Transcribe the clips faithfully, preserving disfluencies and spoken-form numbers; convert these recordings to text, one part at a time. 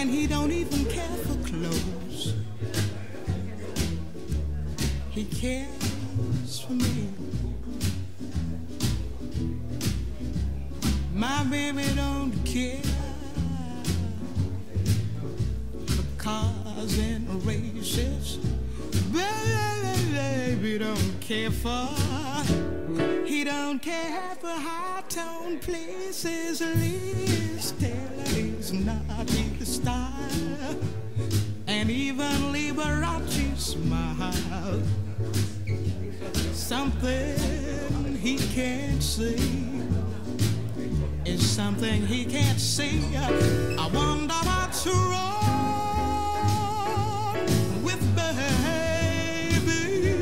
and he don't even care for clothes. He cares for me. My baby don't care for cars and races. Baby don't care for. He don't care for high-tone places. Liz Taylor is not his style, and even Liberace smile. Something he can't see is something he can't see. I wonder what's wrong with baby.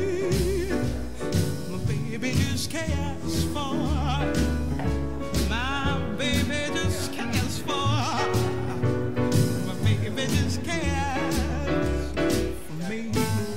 My baby just cares for. My baby just cares for. My baby just cares for me.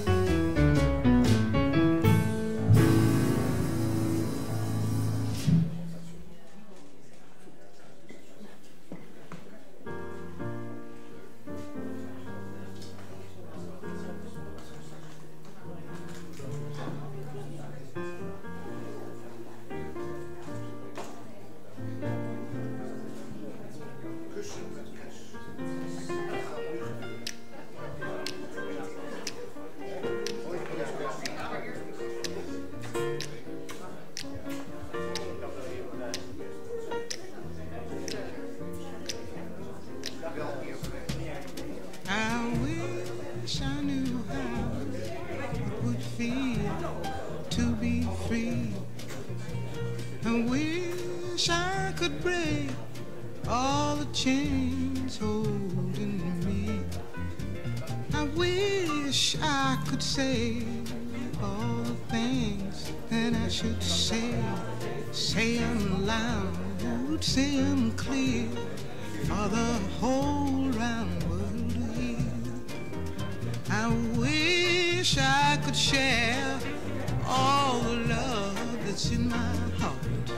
I wish I knew how it would feel to be free. I wish I could break all the chains holding me. I wish I could say all the things that I should say. Say them loud, say them clear, for the whole round world to hear. I wish I could share all the love that's in my heart.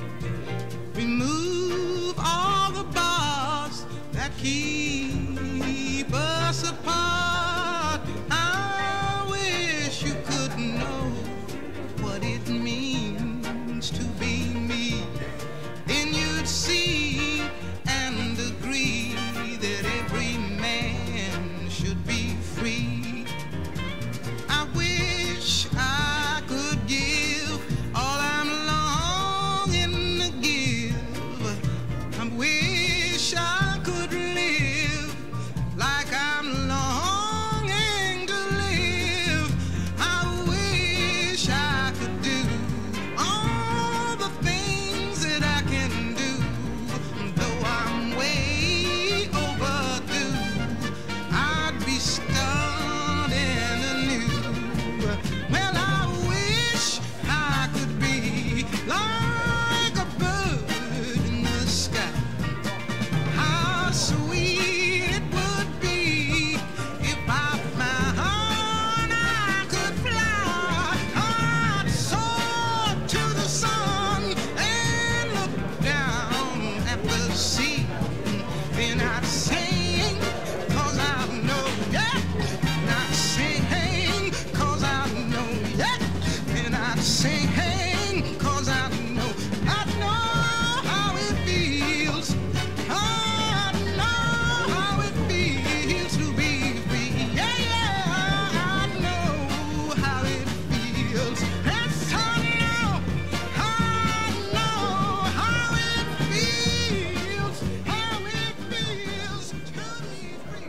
Remove all the bars that keep us apart. I wish you could know what it means to be me. Then you'd see and agree that every man should be free. I wish I could give all I'm longing to give. I wish I could live like I'm longing to live. I wish I could do all the things that I can do, though I'm way overdue. I'd be starting anew. Well, I wish I could be like a bird in the sky. How sweet it would be if I found I could fly. I'd soar to the sun and look down at the sea. Then I'd sing, 'cause I know, yeah. And I'd sing, 'cause I know, yeah. And I'd sing, 'cause I know, I know how it feels. I know how it feels to be free. Yeah, yeah, I know how it feels. Yes, I know, I know how it feels, how it feels to be free.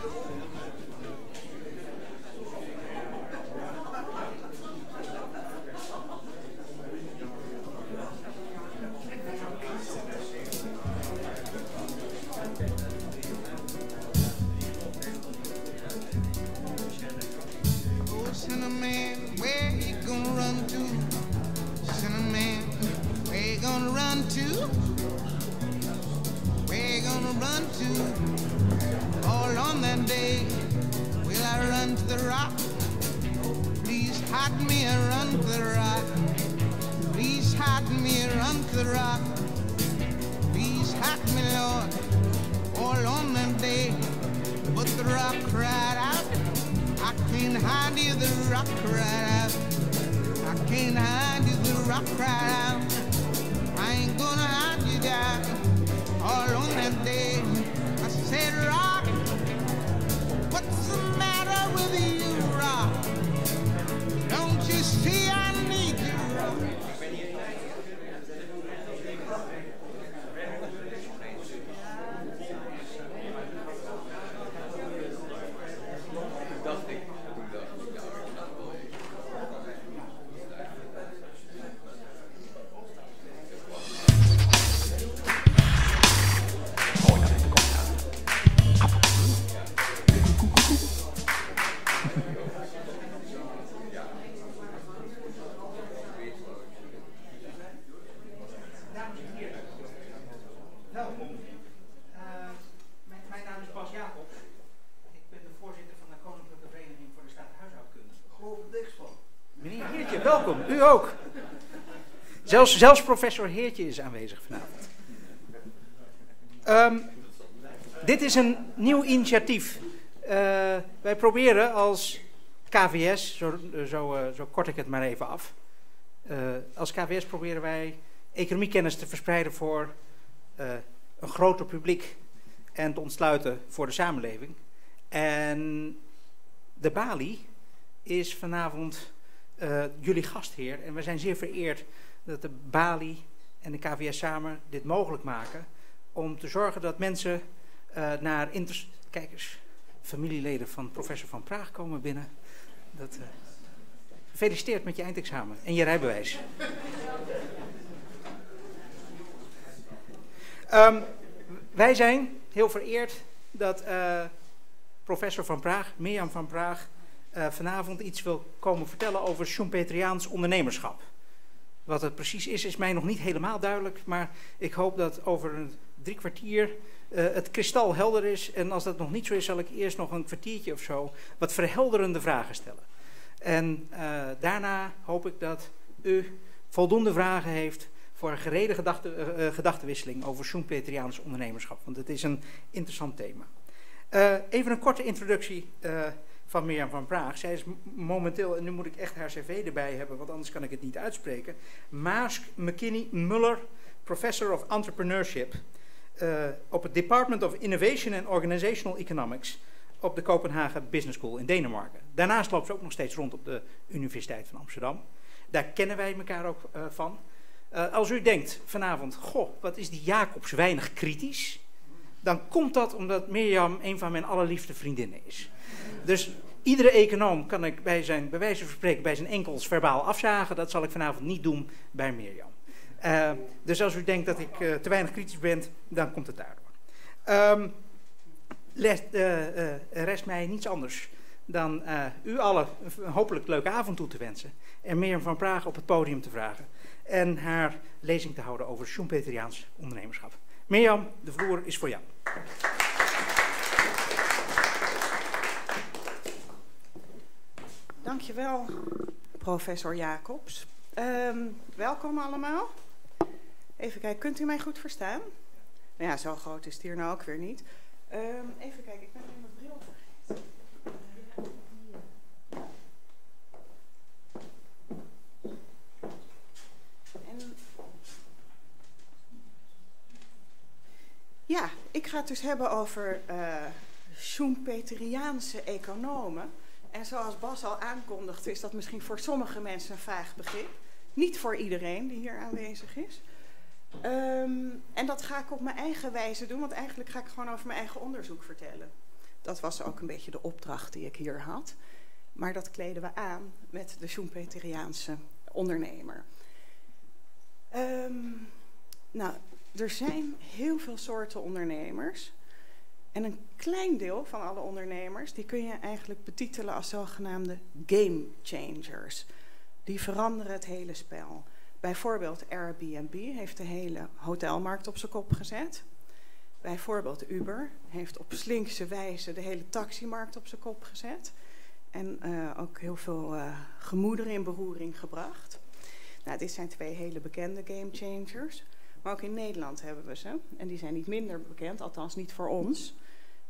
Oh, Cinnamon, where you gonna run to? Cinnamon, where you gonna run to? Where you gonna run to? All on that day, will I run to the rock? Please hide me and run to the rock. Please hide me and run to the rock. Please hide me, Lord. All on that day, rock right out. I can't hide you the rock right out. I can't hide you the rock right out. I ain't gonna hide you down all on that day. I said, rock, what's the matter with you, rock? Don't you see I need you, rock? Welkom, u ook. Zelfs, zelfs professor Heertje is aanwezig vanavond. Um, dit is een nieuw initiatief. Uh, wij proberen als K V S, zo, zo, uh, zo kort ik het maar even af. Uh, als K V S proberen wij economiekennis te verspreiden voor uh, een groter publiek en te ontsluiten voor de samenleving. En de Bali is vanavond Uh, jullie gastheer. En we zijn zeer vereerd dat de Bali en de K V S samen dit mogelijk maken. Om te zorgen dat mensen uh, naar... Kijk eens, familieleden van professor Van Praag komen binnen. Dat, uh, gefeliciteerd met je eindexamen en je rijbewijs. um, wij zijn heel vereerd dat uh, professor Van Praag, Mirjam van Praag, Uh, vanavond iets wil komen vertellen over Schumpeteriaans ondernemerschap. Wat het precies is, is mij nog niet helemaal duidelijk, maar ik hoop dat over een drie kwartier uh, het kristalhelder is. En als dat nog niet zo is, zal ik eerst nog een kwartiertje of zo wat verhelderende vragen stellen. En uh, daarna hoop ik dat u voldoende vragen heeft voor een gerede gedachte, uh, gedachtenwisseling over Schumpeteriaans ondernemerschap. Want het is een interessant thema. Uh, even een korte introductie uh, van Mirjam van Praag. Zij is momenteel, en nu moet ik echt haar cv erbij hebben, want anders kan ik het niet uitspreken, Maask McKinney Muller Professor of Entrepreneurship uh, op het Department of Innovation and Organizational Economics op de Copenhagen Business School in Denemarken. Daarnaast loopt ze ook nog steeds rond op de Universiteit van Amsterdam. Daar kennen wij elkaar ook uh, van. Uh, als u denkt vanavond, goh, wat is die Jacobs weinig kritisch, dan komt dat omdat Mirjam een van mijn allerliefste vriendinnen is. Dus iedere econoom kan ik bij zijn, bij wijze van spreken, bij zijn enkels verbaal afzagen. Dat zal ik vanavond niet doen bij Mirjam. Uh, dus als u denkt dat ik uh, te weinig kritisch ben, dan komt het daardoor. Um, les, uh, uh, er rest mij niets anders dan uh, u allen een hopelijk leuke avond toe te wensen. En Mirjam van Praag op het podium te vragen. En haar lezing te houden over Schumpeteriaans ondernemerschap. Mirjam, de vloer is voor jou. Dankjewel, professor Jacobs. Um, welkom allemaal. Even kijken, kunt u mij goed verstaan? Nou ja, zo groot is het hier nou ook weer niet. Um, even kijken, ik ben nu mijn bril vergeten. En ja, ik ga het dus hebben over uh, Schumpeteriaanse economen. En zoals Bas al aankondigde, is dat misschien voor sommige mensen een vaag begrip. Niet voor iedereen die hier aanwezig is. Um, en dat ga ik op mijn eigen wijze doen, want eigenlijk ga ik gewoon over mijn eigen onderzoek vertellen. Dat was ook een beetje de opdracht die ik hier had. Maar dat kleden we aan met de Schumpeteriaanse ondernemer. Um, nou, er zijn heel veel soorten ondernemers. En een klein deel van alle ondernemers, die kun je eigenlijk betitelen als zogenaamde game changers. Die veranderen het hele spel. Bijvoorbeeld Airbnb heeft de hele hotelmarkt op zijn kop gezet. Bijvoorbeeld Uber heeft op slinkse wijze de hele taximarkt op zijn kop gezet. En uh, ook heel veel uh, gemoederen in beroering gebracht. Nou, dit zijn twee hele bekende game changers. Maar ook in Nederland hebben we ze. En die zijn niet minder bekend, althans niet voor ons.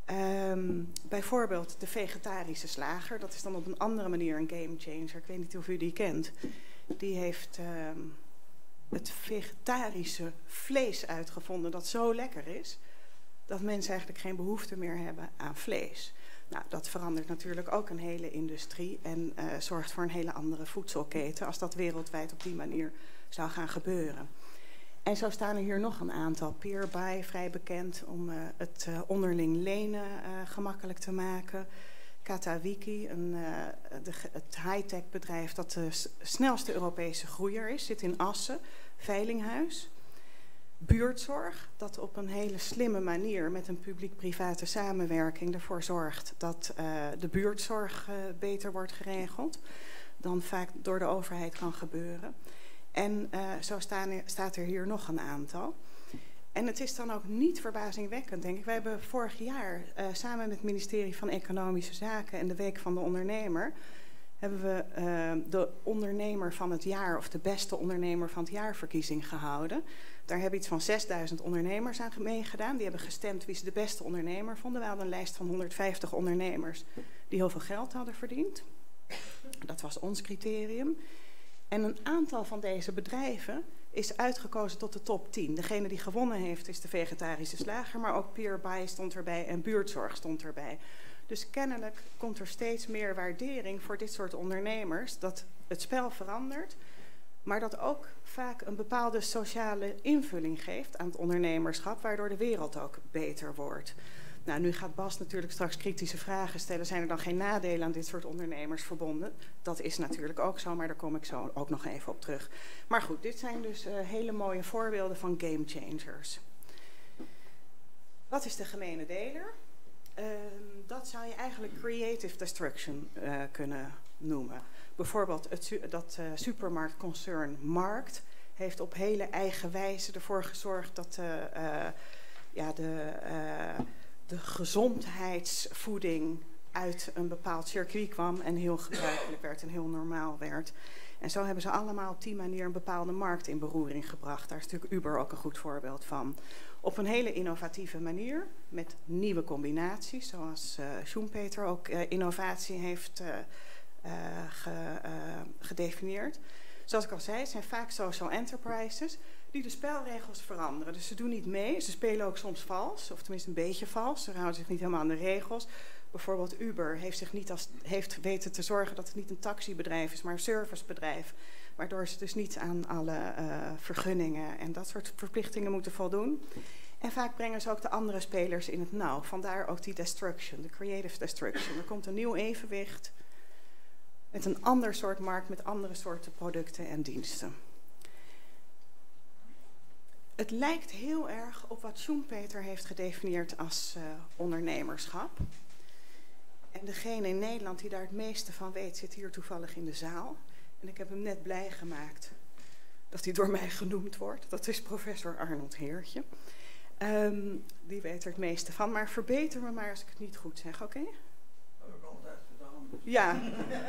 Um, bijvoorbeeld de vegetarische slager, dat is dan op een andere manier een gamechanger. Ik weet niet of u die kent. Die heeft um, het vegetarische vlees uitgevonden dat zo lekker is dat mensen eigenlijk geen behoefte meer hebben aan vlees. Nou, dat verandert natuurlijk ook een hele industrie en uh, zorgt voor een hele andere voedselketen als dat wereldwijd op die manier zou gaan gebeuren. En zo staan er hier nog een aantal. Peerbuy, vrij bekend om uh, het uh, onderling lenen uh, gemakkelijk te maken. Katawiki, een, uh, de, het high-tech bedrijf dat de snelste Europese groeier is, zit in Assen, veilinghuis. Buurtzorg, dat op een hele slimme manier met een publiek-private samenwerking ervoor zorgt dat uh, de buurtzorg uh, beter wordt geregeld dan vaak door de overheid kan gebeuren. En uh, zo staan er, staat er hier nog een aantal. En het is dan ook niet verbazingwekkend, denk ik. Wij hebben vorig jaar uh, samen met het ministerie van Economische Zaken en de Week van de Ondernemer hebben we uh, de ondernemer van het jaar of de beste ondernemer van het jaar verkiezing gehouden. Daar hebben iets van zesduizend ondernemers aan meegedaan. Die hebben gestemd wie ze de beste ondernemer vonden. We hadden een lijst van honderdvijftig ondernemers die heel veel geld hadden verdiend. Dat was ons criterium. En een aantal van deze bedrijven is uitgekozen tot de top tien. Degene die gewonnen heeft is de vegetarische slager, maar ook Peerbuy stond erbij en buurtzorg stond erbij. Dus kennelijk komt er steeds meer waardering voor dit soort ondernemers, dat het spel verandert, maar dat ook vaak een bepaalde sociale invulling geeft aan het ondernemerschap, waardoor de wereld ook beter wordt. Nou, nu gaat Bas natuurlijk straks kritische vragen stellen. Zijn er dan geen nadelen aan dit soort ondernemers verbonden? Dat is natuurlijk ook zo, maar daar kom ik zo ook nog even op terug. Maar goed, dit zijn dus uh, hele mooie voorbeelden van game changers. Wat is de gemene deler? Uh, dat zou je eigenlijk creative destruction uh, kunnen noemen. Bijvoorbeeld het, dat uh, supermarktconcern Markt heeft op hele eigen wijze ervoor gezorgd dat uh, uh, ja, de... Uh, de gezondheidsvoeding uit een bepaald circuit kwam en heel gebruikelijk werd en heel normaal werd. En zo hebben ze allemaal op die manier een bepaalde markt in beroering gebracht. Daar is natuurlijk Uber ook een goed voorbeeld van. Op een hele innovatieve manier, met nieuwe combinaties, zoals uh, Schumpeter ook uh, innovatie heeft uh, uh, ge, uh, gedefinieerd. Zoals ik al zei, het zijn vaak social enterprises die de spelregels veranderen. Dus ze doen niet mee, ze spelen ook soms vals, of tenminste een beetje vals. Ze houden zich niet helemaal aan de regels. Bijvoorbeeld Uber heeft, zich niet als, heeft weten te zorgen dat het niet een taxibedrijf is, maar een servicebedrijf. Waardoor ze dus niet aan alle uh, vergunningen en dat soort verplichtingen moeten voldoen. En vaak brengen ze ook de andere spelers in het nauw. Vandaar ook die destruction, de creative destruction. Er komt een nieuw evenwicht met een ander soort markt, met andere soorten producten en diensten. Het lijkt heel erg op wat Schumpeter heeft gedefinieerd als uh, ondernemerschap. En degene in Nederland die daar het meeste van weet, zit hier toevallig in de zaal. En ik heb hem net blij gemaakt dat hij door mij genoemd wordt. Dat is professor Arnold Heertje. Um, die weet er het meeste van. Maar verbeter me maar als ik het niet goed zeg, oké? Okay? Dat heb ik altijd gedaan. Ja.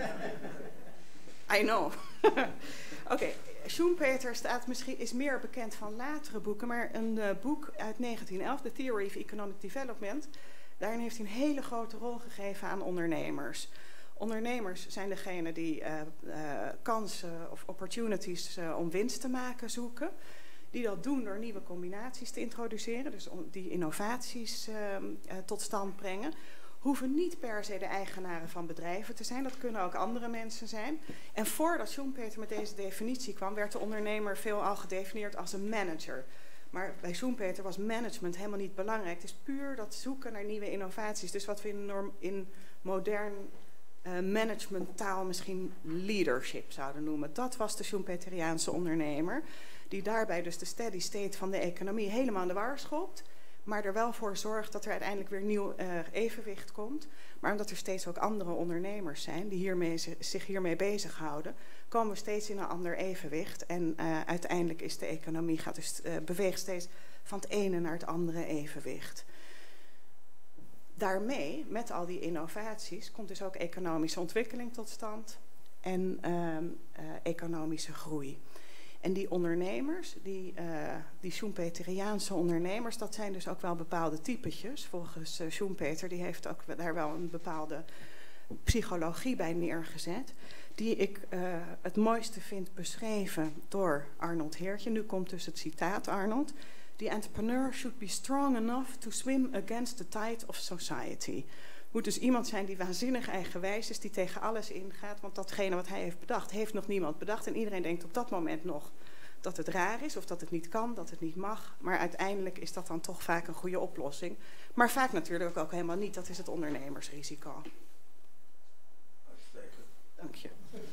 I know. Oké, okay. Schumpeter staat misschien, is meer bekend van latere boeken, maar een uh, boek uit negentien elf, The Theory of Economic Development, daarin heeft hij een hele grote rol gegeven aan ondernemers. Ondernemers zijn degene die uh, uh, kansen of opportunities uh, om winst te maken zoeken, die dat doen door nieuwe combinaties te introduceren, dus om die innovaties uh, uh, tot stand brengen. Hoeven niet per se de eigenaren van bedrijven te zijn. Dat kunnen ook andere mensen zijn. En voordat Schumpeter met deze definitie kwam, werd de ondernemer veelal gedefinieerd als een manager. Maar bij Schumpeter was management helemaal niet belangrijk. Het is puur dat zoeken naar nieuwe innovaties. Dus wat we in, norm, in modern uh, managementtaal misschien leadership zouden noemen. Dat was de Schumpeteriaanse ondernemer. Die daarbij dus de steady state van de economie helemaal in de war schopt. Maar er wel voor zorgt dat er uiteindelijk weer nieuw uh, evenwicht komt. Maar omdat er steeds ook andere ondernemers zijn die hiermee, zich hiermee bezighouden, komen we steeds in een ander evenwicht. En uh, uiteindelijk is de economie gaat dus, uh, beweegt steeds van het ene naar het andere evenwicht. Daarmee, met al die innovaties, komt dus ook economische ontwikkeling tot stand en uh, uh, economische groei. En die ondernemers, die, uh, die Schumpeteriaanse ondernemers, dat zijn dus ook wel bepaalde typetjes. Volgens uh, Schumpeter, die heeft ook daar wel een bepaalde psychologie bij neergezet, die ik uh, het mooiste vind beschreven door Arnold Heertje. Nu komt dus het citaat, Arnold. The entrepreneur should be strong enough to swim against the tide of society. Moet dus iemand zijn die waanzinnig eigenwijs is, die tegen alles ingaat. Want datgene wat hij heeft bedacht, heeft nog niemand bedacht. En iedereen denkt op dat moment nog dat het raar is, of dat het niet kan, dat het niet mag. Maar uiteindelijk is dat dan toch vaak een goede oplossing. Maar vaak natuurlijk ook helemaal niet. Dat is het ondernemersrisico. Uitstekend. Dank je.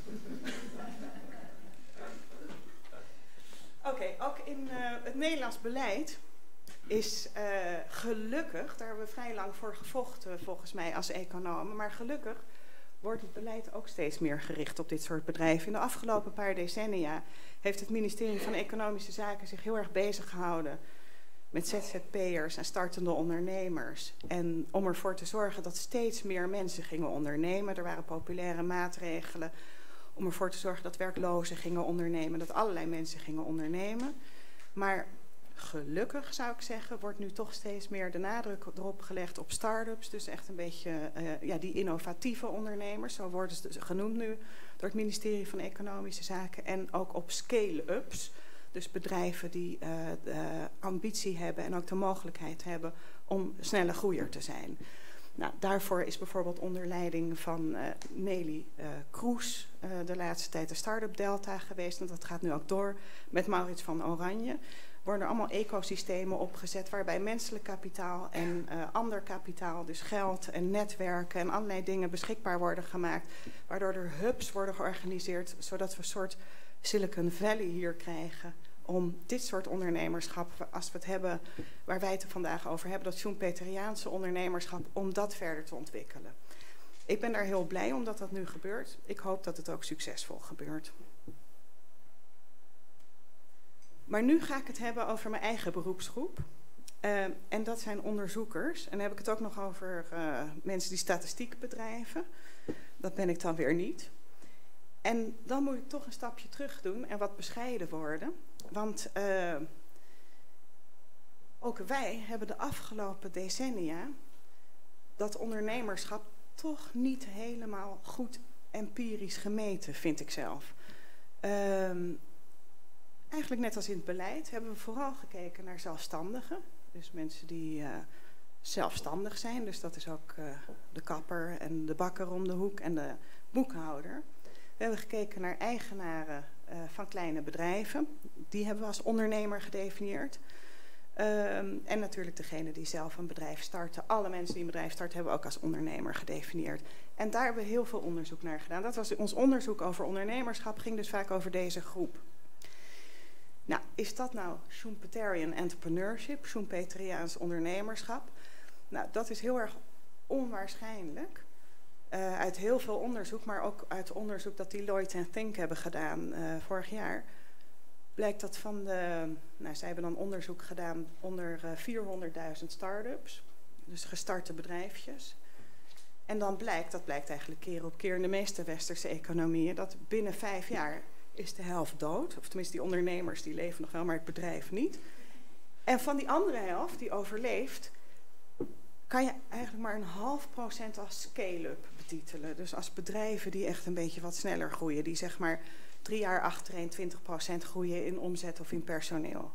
Oké, okay, ook in uh, het Nederlands beleid is uh, gelukkig, daar hebben we vrij lang voor gevochten volgens mij als economen, maar gelukkig wordt het beleid ook steeds meer gericht op dit soort bedrijven. In de afgelopen paar decennia heeft het ministerie van Economische Zaken zich heel erg bezig gehouden met Z Z P'ers en startende ondernemers. En om ervoor te zorgen dat steeds meer mensen gingen ondernemen. Er waren populaire maatregelen om ervoor te zorgen dat werklozen gingen ondernemen, dat allerlei mensen gingen ondernemen. Maar gelukkig, zou ik zeggen, wordt nu toch steeds meer de nadruk erop gelegd op start-ups. Dus echt een beetje uh, ja, die innovatieve ondernemers, zo worden ze genoemd nu door het ministerie van Economische Zaken. En ook op scale-ups, dus bedrijven die uh, de ambitie hebben en ook de mogelijkheid hebben om snelle groeier te zijn. Nou, daarvoor is bijvoorbeeld onder leiding van uh, Nelly uh, Kroes uh, de laatste tijd de Start-up Delta geweest. En dat gaat nu ook door met Maurits van Oranje. Worden er allemaal ecosystemen opgezet waarbij menselijk kapitaal en uh, ander kapitaal, dus geld en netwerken en allerlei dingen beschikbaar worden gemaakt. Waardoor er hubs worden georganiseerd, zodat we een soort Silicon Valley hier krijgen om dit soort ondernemerschap, als we het hebben waar wij het er vandaag over hebben, dat Schumpeteriaanse ondernemerschap, om dat verder te ontwikkelen. Ik ben daar heel blij om dat dat nu gebeurt. Ik hoop dat het ook succesvol gebeurt. Maar nu ga ik het hebben over mijn eigen beroepsgroep. Uh, en dat zijn onderzoekers. En dan heb ik het ook nog over uh, mensen die statistiek bedrijven. Dat ben ik dan weer niet. En dan moet ik toch een stapje terug doen en wat bescheiden worden. Want uh, ook wij hebben de afgelopen decennia dat ondernemerschap toch niet helemaal goed empirisch gemeten, vind ik zelf. Uh, eigenlijk net als in het beleid hebben we vooral gekeken naar zelfstandigen. Dus mensen die uh, zelfstandig zijn. Dus dat is ook uh, de kapper en de bakker om de hoek en de boekhouder. We hebben gekeken naar eigenaren uh, van kleine bedrijven. Die hebben we als ondernemer gedefinieerd. Um, en natuurlijk degene die zelf een bedrijf starten. Alle mensen die een bedrijf starten hebben we ook als ondernemer gedefinieerd. En daar hebben we heel veel onderzoek naar gedaan. Dat was ons onderzoek over ondernemerschap, ging dus vaak over deze groep. Nou, is dat nou Schumpeterian entrepreneurship, Schumpeteriaans ondernemerschap? Nou, dat is heel erg onwaarschijnlijk. Uh, uit heel veel onderzoek, maar ook uit onderzoek dat Deloitte en Think hebben gedaan uh, vorig jaar, blijkt dat van de, nou, zij hebben dan onderzoek gedaan onder uh, vierhonderdduizend start-ups, dus gestarte bedrijfjes. En dan blijkt, dat blijkt eigenlijk keer op keer in de meeste westerse economieën, dat binnen vijf jaar is de helft dood. Of tenminste die ondernemers die leven nog wel, maar het bedrijf niet. En van die andere helft die overleeft, kan je eigenlijk maar een half procent als scale-up betitelen. Dus als bedrijven die echt een beetje wat sneller groeien. Die zeg maar drie jaar achtereen twintig procent groeien in omzet of in personeel.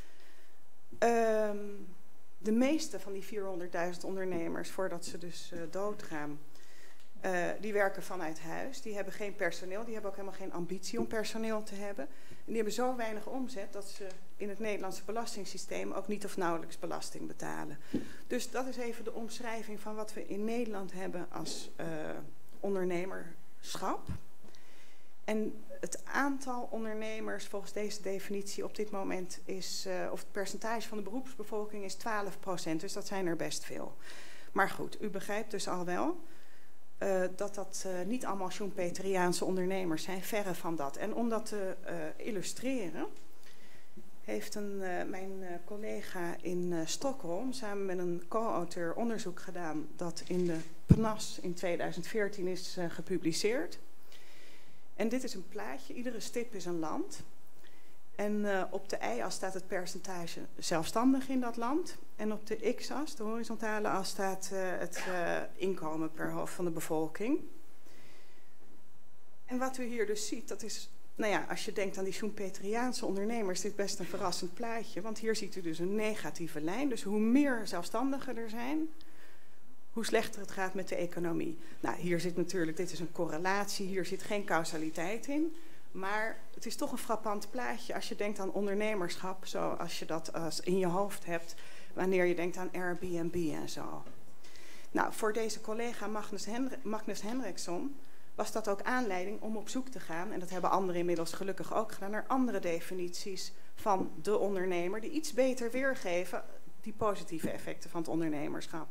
Um, de meeste van die vierhonderdduizend ondernemers, voordat ze dus uh, doodgaan, uh, die werken vanuit huis. Die hebben geen personeel. Die hebben ook helemaal geen ambitie om personeel te hebben. En die hebben zo weinig omzet dat ze in het Nederlandse belastingssysteem ook niet of nauwelijks belasting betalen. Dus dat is even de omschrijving van wat we in Nederland hebben als uh, ondernemerschap. En het aantal ondernemers volgens deze definitie op dit moment is, uh, of het percentage van de beroepsbevolking is twaalf procent. Dus dat zijn er best veel. Maar goed, u begrijpt dus al wel uh, dat dat uh, niet allemaal Schumpeteriaanse ondernemers zijn, verre van dat. En om dat te uh, illustreren, heeft een, uh, mijn uh, collega in uh, Stockholm samen met een co-auteur onderzoek gedaan dat in de P N A S in tweeduizend veertien is uh, gepubliceerd. En dit is een plaatje, iedere stip is een land. En uh, op de y-as staat het percentage zelfstandig in dat land. En op de x-as, de horizontale as, staat uh, het uh, inkomen per hoofd van de bevolking. En wat u hier dus ziet, dat is, nou ja, als je denkt aan die Schumpeteriaanse ondernemers, is dit best een verrassend plaatje. Want hier ziet u dus een negatieve lijn. Dus hoe meer zelfstandigen er zijn, hoe slechter het gaat met de economie. Nou, hier zit natuurlijk, dit is een correlatie, hier zit geen causaliteit in. Maar het is toch een frappant plaatje als je denkt aan ondernemerschap, zoals je dat als in je hoofd hebt, wanneer je denkt aan Airbnb en zo. Nou, voor deze collega Magnus, Hendri Magnus Henriksson was dat ook aanleiding om op zoek te gaan, en dat hebben anderen inmiddels gelukkig ook gedaan, naar andere definities van de ondernemer, die iets beter weergeven die positieve effecten van het ondernemerschap.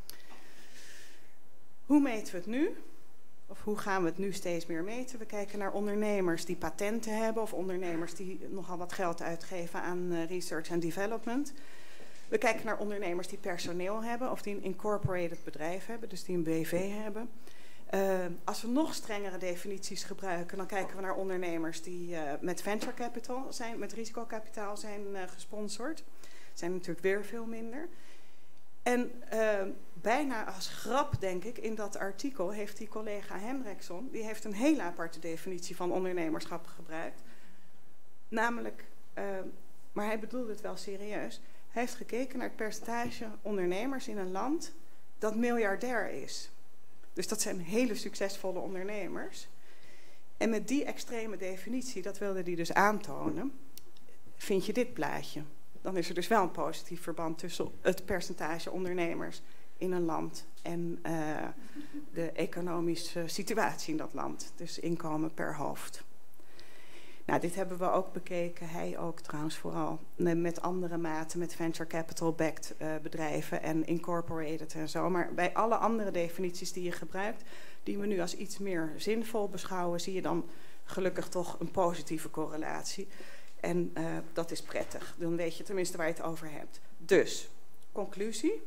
Hoe meten we het nu? Of hoe gaan we het nu steeds meer meten? We kijken naar ondernemers die patenten hebben of ondernemers die nogal wat geld uitgeven aan uh, research en development. We kijken naar ondernemers die personeel hebben of die een incorporated bedrijf hebben, dus die een B V hebben. Uh, als we nog strengere definities gebruiken, dan kijken we naar ondernemers die uh, met venture capital zijn, met risicokapitaal zijn uh, gesponsord. Dat zijn natuurlijk weer veel minder. En uh, bijna als grap, denk ik, in dat artikel heeft die collega Henriksson, die heeft een hele aparte definitie van ondernemerschap gebruikt. Namelijk, uh, maar hij bedoelde het wel serieus, hij heeft gekeken naar het percentage ondernemers in een land dat miljardair is. Dus dat zijn hele succesvolle ondernemers. En met die extreme definitie, dat wilde hij dus aantonen, vind je dit plaatje. Dan is er dus wel een positief verband tussen het percentage ondernemers in een land en uh, de economische situatie in dat land. Dus inkomen per hoofd. Nou, dit hebben we ook bekeken, hij ook trouwens vooral, met andere maten, met venture capital-backed uh, bedrijven en incorporated en zo. Maar bij alle andere definities die je gebruikt, die we nu als iets meer zinvol beschouwen, zie je dan gelukkig toch een positieve correlatie. En uh, dat is prettig. Dan weet je tenminste waar je het over hebt. Dus, conclusie.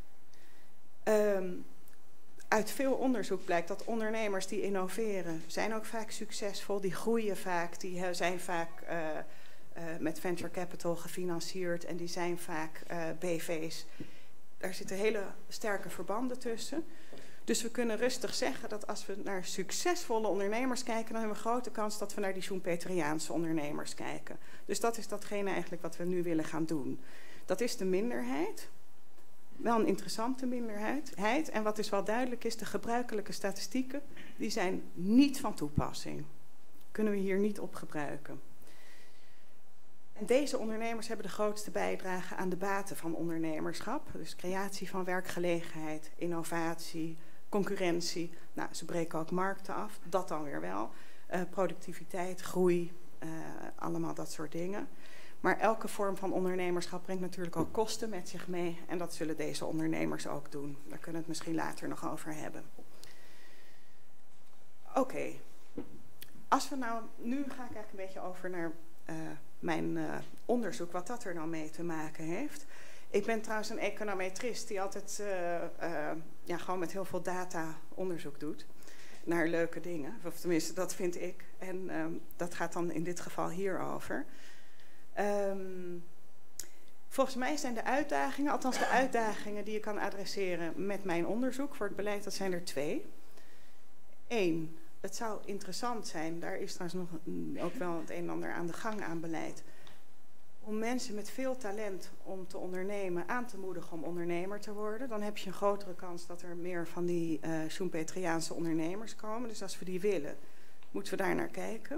Um, uit veel onderzoek blijkt dat ondernemers die innoveren, zijn ook vaak succesvol. Die groeien vaak. Die uh, zijn vaak uh, uh, met venture capital gefinancierd. En die zijn vaak uh, B V's. Daar zitten hele sterke verbanden tussen. Dus we kunnen rustig zeggen dat als we naar succesvolle ondernemers kijken, dan hebben we een grote kans dat we naar die Schumpeteriaanse ondernemers kijken. Dus dat is datgene eigenlijk wat we nu willen gaan doen. Dat is de minderheid. Wel een interessante minderheid. En wat dus wel duidelijk is, de gebruikelijke statistieken, die zijn niet van toepassing. Kunnen we hier niet op gebruiken. En deze ondernemers hebben de grootste bijdrage aan de baten van ondernemerschap. Dus creatie van werkgelegenheid, innovatie, concurrentie. Nou, ze breken ook markten af, dat dan weer wel. Uh, productiviteit, groei, uh, allemaal dat soort dingen. Maar elke vorm van ondernemerschap brengt natuurlijk ook kosten met zich mee. En dat zullen deze ondernemers ook doen. Daar kunnen we het misschien later nog over hebben. Oké. Okay. Als we nou, nu ga ik eigenlijk een beetje over naar uh, mijn uh, onderzoek, wat dat er nou mee te maken heeft. Ik ben trouwens een econometrist die altijd uh, uh, ja, gewoon met heel veel data onderzoek doet naar leuke dingen. Of tenminste, dat vind ik. En um, dat gaat dan in dit geval hierover. Um, volgens mij zijn de uitdagingen, althans de uitdagingen die je kan adresseren met mijn onderzoek voor het beleid, dat zijn er twee. Eén, het zou interessant zijn, daar is trouwens nog ook wel het een en ander aan de gang aan beleid, om mensen met veel talent om te ondernemen aan te moedigen om ondernemer te worden. Dan heb je een grotere kans dat er meer van die uh, Schumpeteriaanse ondernemers komen. Dus als we die willen, moeten we daar naar kijken.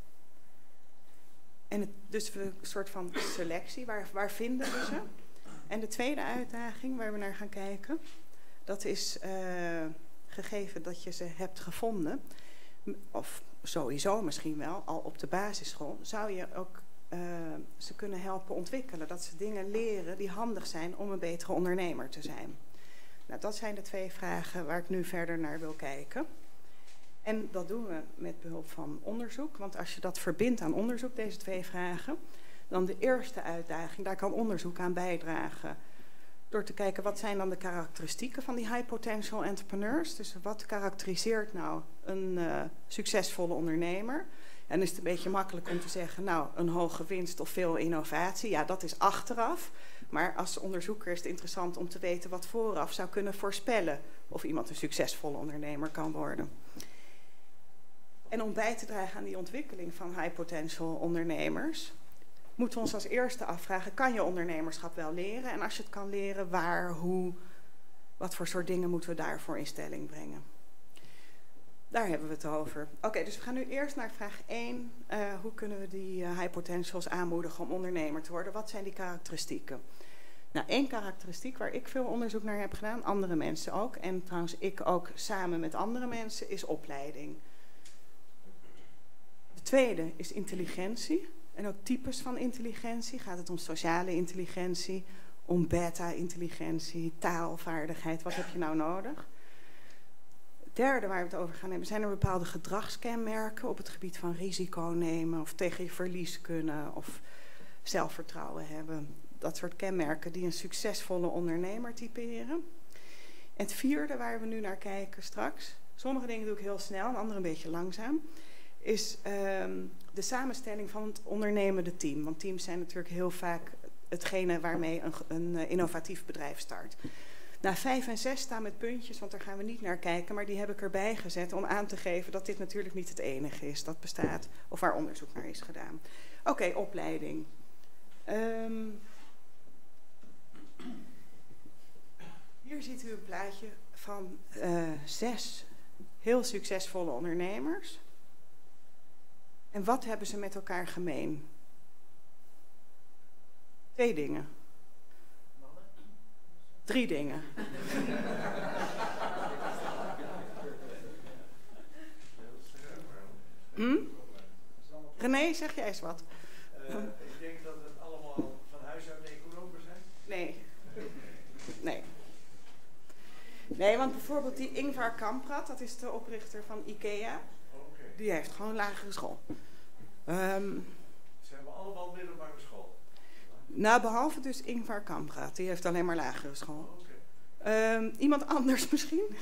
En het, dus we, een soort van selectie, waar, waar vinden we ze? En de tweede uitdaging waar we naar gaan kijken, dat is uh, gegeven dat je ze hebt gevonden, of sowieso misschien wel, al op de basisschool, zou je ook uh, ze kunnen helpen ontwikkelen. Dat ze dingen leren die handig zijn om een betere ondernemer te zijn. Nou, dat zijn de twee vragen waar ik nu verder naar wil kijken. En dat doen we met behulp van onderzoek. Want als je dat verbindt aan onderzoek, deze twee vragen, dan de eerste uitdaging, daar kan onderzoek aan bijdragen. Door te kijken wat zijn dan de karakteristieken van die high potential entrepreneurs. Dus wat karakteriseert nou een uh, succesvolle ondernemer? En is het een beetje makkelijk om te zeggen, nou, een hoge winst of veel innovatie, ja, dat is achteraf. Maar als onderzoeker is het interessant om te weten wat vooraf zou kunnen voorspellen of iemand een succesvolle ondernemer kan worden. En om bij te dragen aan die ontwikkeling van high potential ondernemers, moeten we ons als eerste afvragen, kan je ondernemerschap wel leren? En als je het kan leren, waar, hoe, wat voor soort dingen moeten we daarvoor in stelling brengen? Daar hebben we het over. Oké, okay, dus we gaan nu eerst naar vraag één. Uh, hoe kunnen we die uh, high potentials aanmoedigen om ondernemer te worden? Wat zijn die karakteristieken? Nou, één karakteristiek waar ik veel onderzoek naar heb gedaan, andere mensen ook, en trouwens ik ook samen met andere mensen, is opleiding. De tweede is intelligentie. En ook types van intelligentie. Gaat het om sociale intelligentie, om beta-intelligentie, taalvaardigheid? Wat heb je nou nodig? Het derde waar we het over gaan hebben, zijn er bepaalde gedragskenmerken op het gebied van risico nemen of tegen je verlies kunnen of zelfvertrouwen hebben. Dat soort kenmerken die een succesvolle ondernemer typeren. En het vierde waar we nu naar kijken straks, sommige dingen doe ik heel snel, andere een beetje langzaam, is um, de samenstelling van het ondernemende team. Want teams zijn natuurlijk heel vaak hetgene waarmee een, een innovatief bedrijf start. Nou, vijf en zes staan met puntjes, want daar gaan we niet naar kijken, maar die heb ik erbij gezet om aan te geven dat dit natuurlijk niet het enige is dat bestaat of waar onderzoek naar is gedaan. Oké, okay, opleiding. Um, hier ziet u een plaatje van uh, zes heel succesvolle ondernemers. En wat hebben ze met elkaar gemeen? Twee dingen. Drie dingen. Hm? René, zeg jij eens wat? Uh, ik denk dat het allemaal van huis uit economen zijn. Nee. Nee. Nee, want bijvoorbeeld die Ingvar Kamprad, dat is de oprichter van IKEA. Okay. Die heeft gewoon lagere school. Um, Ze hebben allemaal middelbare school. Nou, behalve dus Ingvar Kamprad, die heeft alleen maar lagere school. Okay. Um, iemand anders misschien? Ze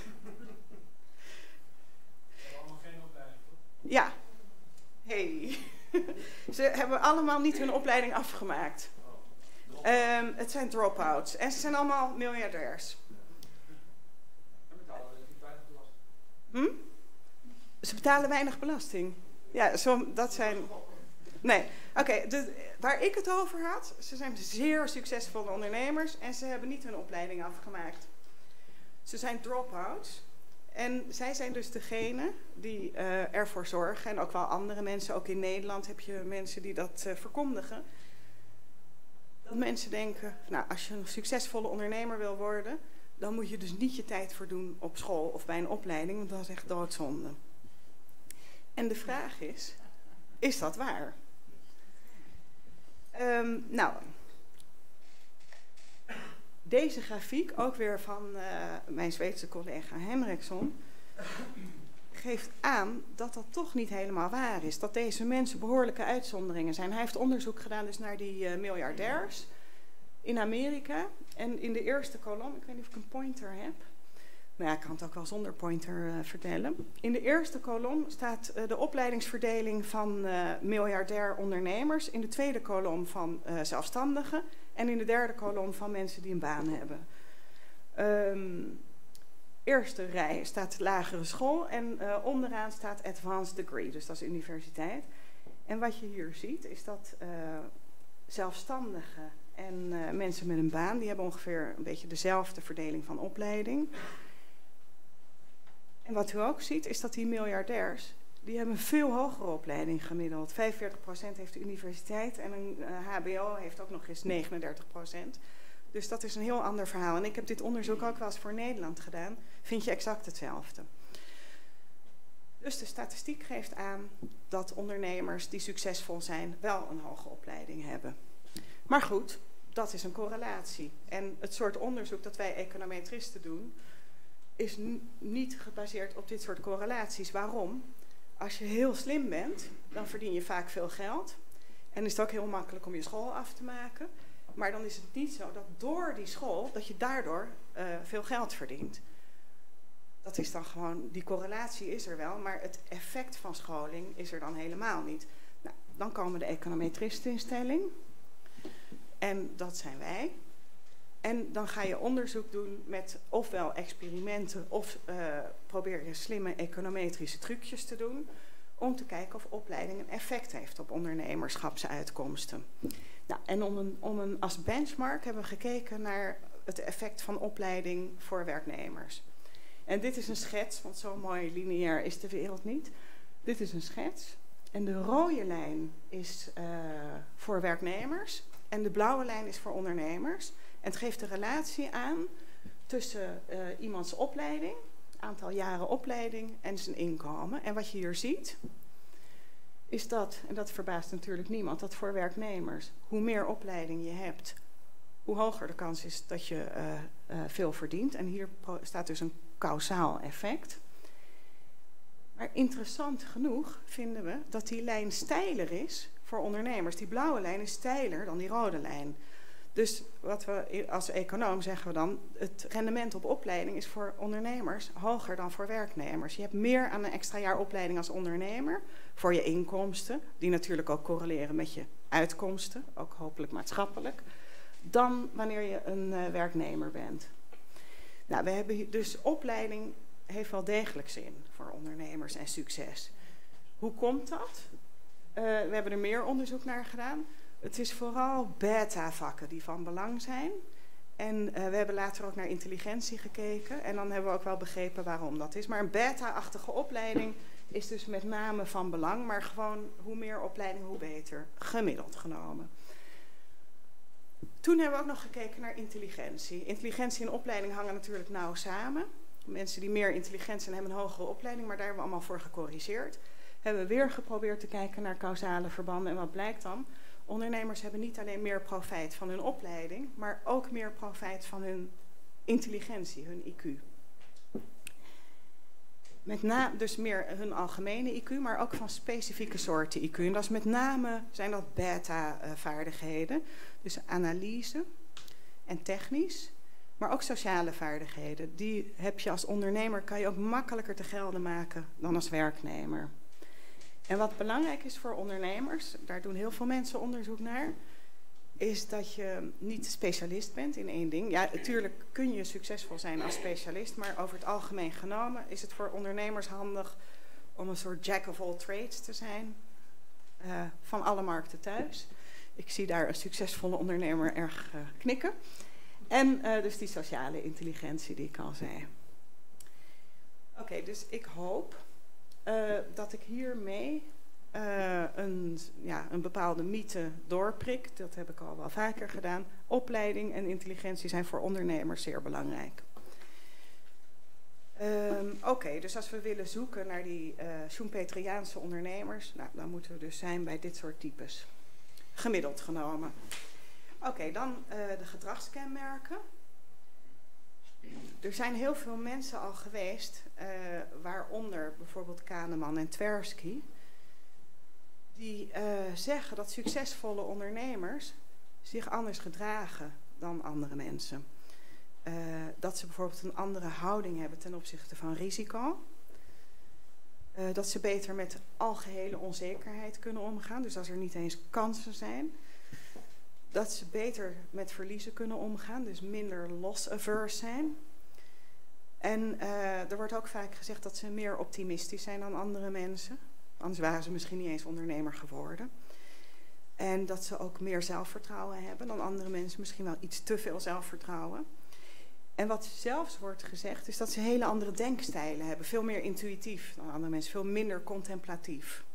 hebben allemaal geen opleiding, toch? Ja. Hey. Ze hebben allemaal niet hun opleiding afgemaakt. Oh, um, het zijn drop-outs. En ze zijn allemaal miljardairs. En betalen ze niet weinig belasting? Hm? Ze betalen weinig belasting. Ja, zo, dat zijn... Nee, oké. Okay, waar ik het over had, ze zijn zeer succesvolle ondernemers en ze hebben niet hun opleiding afgemaakt. Ze zijn drop-outs. En zij zijn dus degene die uh, ervoor zorgen, en ook wel andere mensen, ook in Nederland heb je mensen die dat uh, verkondigen. Dat mensen denken, nou, als je een succesvolle ondernemer wil worden, dan moet je dus niet je tijd verdoen op school of bij een opleiding, want dat is echt doodzonde. En de vraag is, is dat waar? Um, nou, deze grafiek, ook weer van uh, mijn Zweedse collega Henriksson, geeft aan dat dat toch niet helemaal waar is. Dat deze mensen behoorlijke uitzonderingen zijn. Hij heeft onderzoek gedaan dus naar die uh, miljardairs in Amerika. En in de eerste kolom, ik weet niet of ik een pointer heb. Maar ja, ik kan het ook wel zonder pointer uh, vertellen. In de eerste kolom staat uh, de opleidingsverdeling van uh, miljardair ondernemers. In de tweede kolom van uh, zelfstandigen. En in de derde kolom van mensen die een baan hebben. Um, eerste rij staat lagere school en uh, onderaan staat advanced degree. Dus dat is universiteit. En wat je hier ziet is dat uh, zelfstandigen en uh, mensen met een baan, die hebben ongeveer een beetje dezelfde verdeling van opleiding. En wat u ook ziet, is dat die miljardairs, die hebben een veel hogere opleiding gemiddeld. vijfenveertig procent heeft de universiteit en een uh, H B O heeft ook nog eens negenendertig procent. Dus dat is een heel ander verhaal. En ik heb dit onderzoek ook wel eens voor Nederland gedaan. Vind je exact hetzelfde. Dus de statistiek geeft aan dat ondernemers die succesvol zijn wel een hoge opleiding hebben. Maar goed, dat is een correlatie. En het soort onderzoek dat wij econometristen doen, is niet gebaseerd op dit soort correlaties. Waarom? Als je heel slim bent, dan verdien je vaak veel geld. En is het ook heel makkelijk om je school af te maken. Maar dan is het niet zo dat door die school, dat je daardoor uh, veel geld verdient. dat is dan gewoon, die correlatie is er wel, maar het effect van scholing is er dan helemaal niet. Nou, dan komen de econometristen in stelling. En dat zijn wij. En dan ga je onderzoek doen met ofwel experimenten of uh, probeer je slimme econometrische trucjes te doen om te kijken of opleiding een effect heeft op ondernemerschapsuitkomsten. Nou, en om een, om een, als benchmark hebben we gekeken naar het effect van opleiding voor werknemers. En dit is een schets, want zo mooi lineair is de wereld niet. Dit is een schets. En de rode lijn is uh, voor werknemers en de blauwe lijn is voor ondernemers. En het geeft de relatie aan tussen uh, iemands opleiding, aantal jaren opleiding en zijn inkomen. En wat je hier ziet, is dat, en dat verbaast natuurlijk niemand, dat voor werknemers, hoe meer opleiding je hebt, hoe hoger de kans is dat je uh, uh, veel verdient. En hier staat dus een kausaal effect. Maar interessant genoeg vinden we dat die lijn steiler is voor ondernemers. Die blauwe lijn is steiler dan die rode lijn. Dus wat we als econoom zeggen we dan, het rendement op opleiding is voor ondernemers hoger dan voor werknemers. Je hebt meer aan een extra jaar opleiding als ondernemer voor je inkomsten, die natuurlijk ook correleren met je uitkomsten, ook hopelijk maatschappelijk, dan wanneer je een uh, werknemer bent. Nou, we hebben dus opleiding heeft wel degelijk zin voor ondernemers en succes. Hoe komt dat? Uh, we hebben er meer onderzoek naar gedaan. Het is vooral beta-vakken die van belang zijn. En uh, we hebben later ook naar intelligentie gekeken. En dan hebben we ook wel begrepen waarom dat is. Maar een beta-achtige opleiding is dus met name van belang. Maar gewoon hoe meer opleiding, hoe beter. Gemiddeld genomen. Toen hebben we ook nog gekeken naar intelligentie. Intelligentie en opleiding hangen natuurlijk nauw samen. Mensen die meer intelligent zijn hebben een hogere opleiding. Maar daar hebben we allemaal voor gecorrigeerd. Hebben we weer geprobeerd te kijken naar causale verbanden. En wat blijkt dan? Ondernemers hebben niet alleen meer profijt van hun opleiding, maar ook meer profijt van hun intelligentie, hun I Q. Met na, dus meer hun algemene I Q, maar ook van specifieke soorten I Q. En dat is met name zijn dat beta-vaardigheden, dus analyse en technisch, maar ook sociale vaardigheden. Die heb je als ondernemer, kan je ook makkelijker te gelden maken dan als werknemer. En wat belangrijk is voor ondernemers, daar doen heel veel mensen onderzoek naar, is dat je niet specialist bent in één ding. Ja, natuurlijk kun je succesvol zijn als specialist, maar over het algemeen genomen is het voor ondernemers handig om een soort jack of all trades te zijn, uh, van alle markten thuis. Ik zie daar een succesvolle ondernemer erg uh, knikken. En uh, dus die sociale intelligentie die ik al zei. Oké, okay, dus ik hoop Uh, dat ik hiermee uh, een, ja, een bepaalde mythe doorprik. Dat heb ik al wel vaker gedaan. Opleiding en intelligentie zijn voor ondernemers zeer belangrijk. Um, Oké, okay, dus als we willen zoeken naar die uh, Schumpeteriaanse ondernemers, nou, dan moeten we dus zijn bij dit soort types. Gemiddeld genomen. Oké, okay, dan uh, de gedragskenmerken. Er zijn heel veel mensen al geweest, uh, waaronder bijvoorbeeld Kahneman en Tversky, die uh, zeggen dat succesvolle ondernemers zich anders gedragen dan andere mensen. Uh, dat ze bijvoorbeeld een andere houding hebben ten opzichte van risico. Uh, dat ze beter met algehele onzekerheid kunnen omgaan, dus als er niet eens kansen zijn. Dat ze beter met verliezen kunnen omgaan, dus minder loss-averse zijn. En uh, er wordt ook vaak gezegd dat ze meer optimistisch zijn dan andere mensen. Anders waren ze misschien niet eens ondernemer geworden. En dat ze ook meer zelfvertrouwen hebben dan andere mensen. Misschien wel iets te veel zelfvertrouwen. En wat zelfs wordt gezegd is dat ze hele andere denkstijlen hebben. Veel meer intuïtief dan andere mensen. Veel minder contemplatief.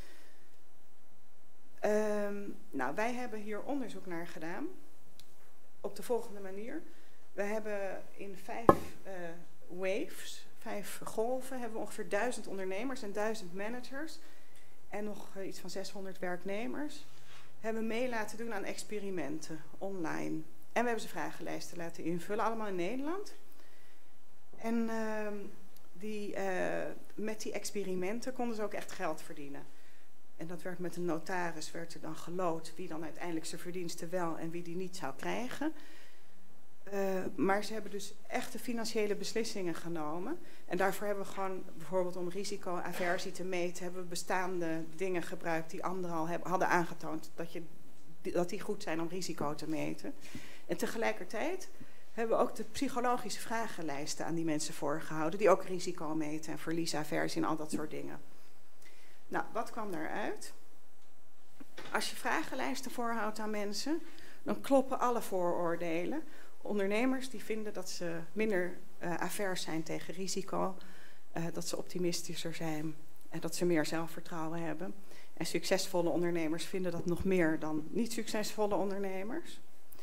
Um, nou, wij hebben hier onderzoek naar gedaan. Op de volgende manier. We hebben in vijf uh, waves, vijf golven, hebben we ongeveer duizend ondernemers en duizend managers. En nog uh, iets van zeshonderd werknemers. Hebben we mee laten doen aan experimenten online. En we hebben ze vragenlijsten laten invullen, allemaal in Nederland. En uh, die, uh, met die experimenten konden ze ook echt geld verdienen. En dat werd met een notaris, werd er dan geloot wie dan uiteindelijk zijn verdiensten wel en wie die niet zou krijgen. Uh, Uh, maar ze hebben dus echte financiële beslissingen genomen. En daarvoor hebben we gewoon, bijvoorbeeld om risicoaversie te meten, hebben we bestaande dingen gebruikt die anderen al hebben, hadden aangetoond dat, je, dat die goed zijn om risico te meten. En tegelijkertijd hebben we ook de psychologische vragenlijsten aan die mensen voorgehouden, die ook risico meten en verliesaversie en al dat soort dingen. Nou, wat kwam daaruit? Als je vragenlijsten voorhoudt aan mensen, dan kloppen alle vooroordelen. Ondernemers die vinden dat ze minder uh, avers zijn tegen risico, uh, dat ze optimistischer zijn en dat ze meer zelfvertrouwen hebben. En succesvolle ondernemers vinden dat nog meer dan niet succesvolle ondernemers.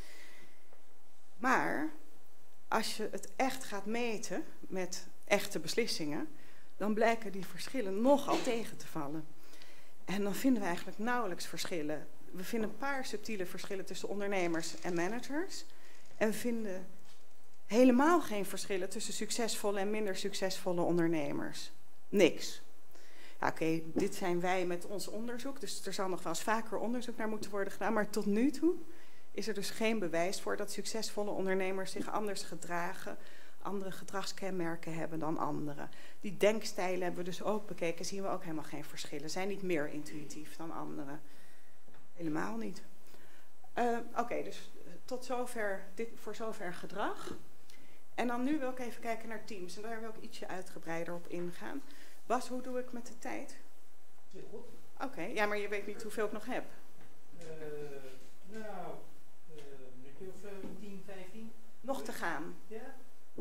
Maar als je het echt gaat meten met echte beslissingen, dan blijken die verschillen nogal tegen te vallen. En dan vinden we eigenlijk nauwelijks verschillen. We vinden een paar subtiele verschillen tussen ondernemers en managers. En we vinden helemaal geen verschillen tussen succesvolle en minder succesvolle ondernemers. Niks. Ja, Oké, okay, dit zijn wij met ons onderzoek, dus er zal nog wel eens vaker onderzoek naar moeten worden gedaan. Maar tot nu toe is er dus geen bewijs voor dat succesvolle ondernemers zich anders gedragen, andere gedragskenmerken hebben dan anderen. Die denkstijlen hebben we dus ook bekeken, zien we ook helemaal geen verschillen. Zijn niet meer intuïtief dan anderen. Helemaal niet. Uh, Oké, okay, dus tot zover, dit, voor zover gedrag. En dan nu wil ik even kijken naar teams. En daar wil ik ietsje uitgebreider op ingaan. Bas, hoe doe ik met de tijd? Heel goed. Oké, okay, ja, maar je weet niet hoeveel ik nog heb. Uh, nou, uh, een minuutje of uh, tien, vijftien. Nog te gaan? Ja.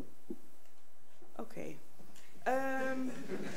Oké. Okay. Um,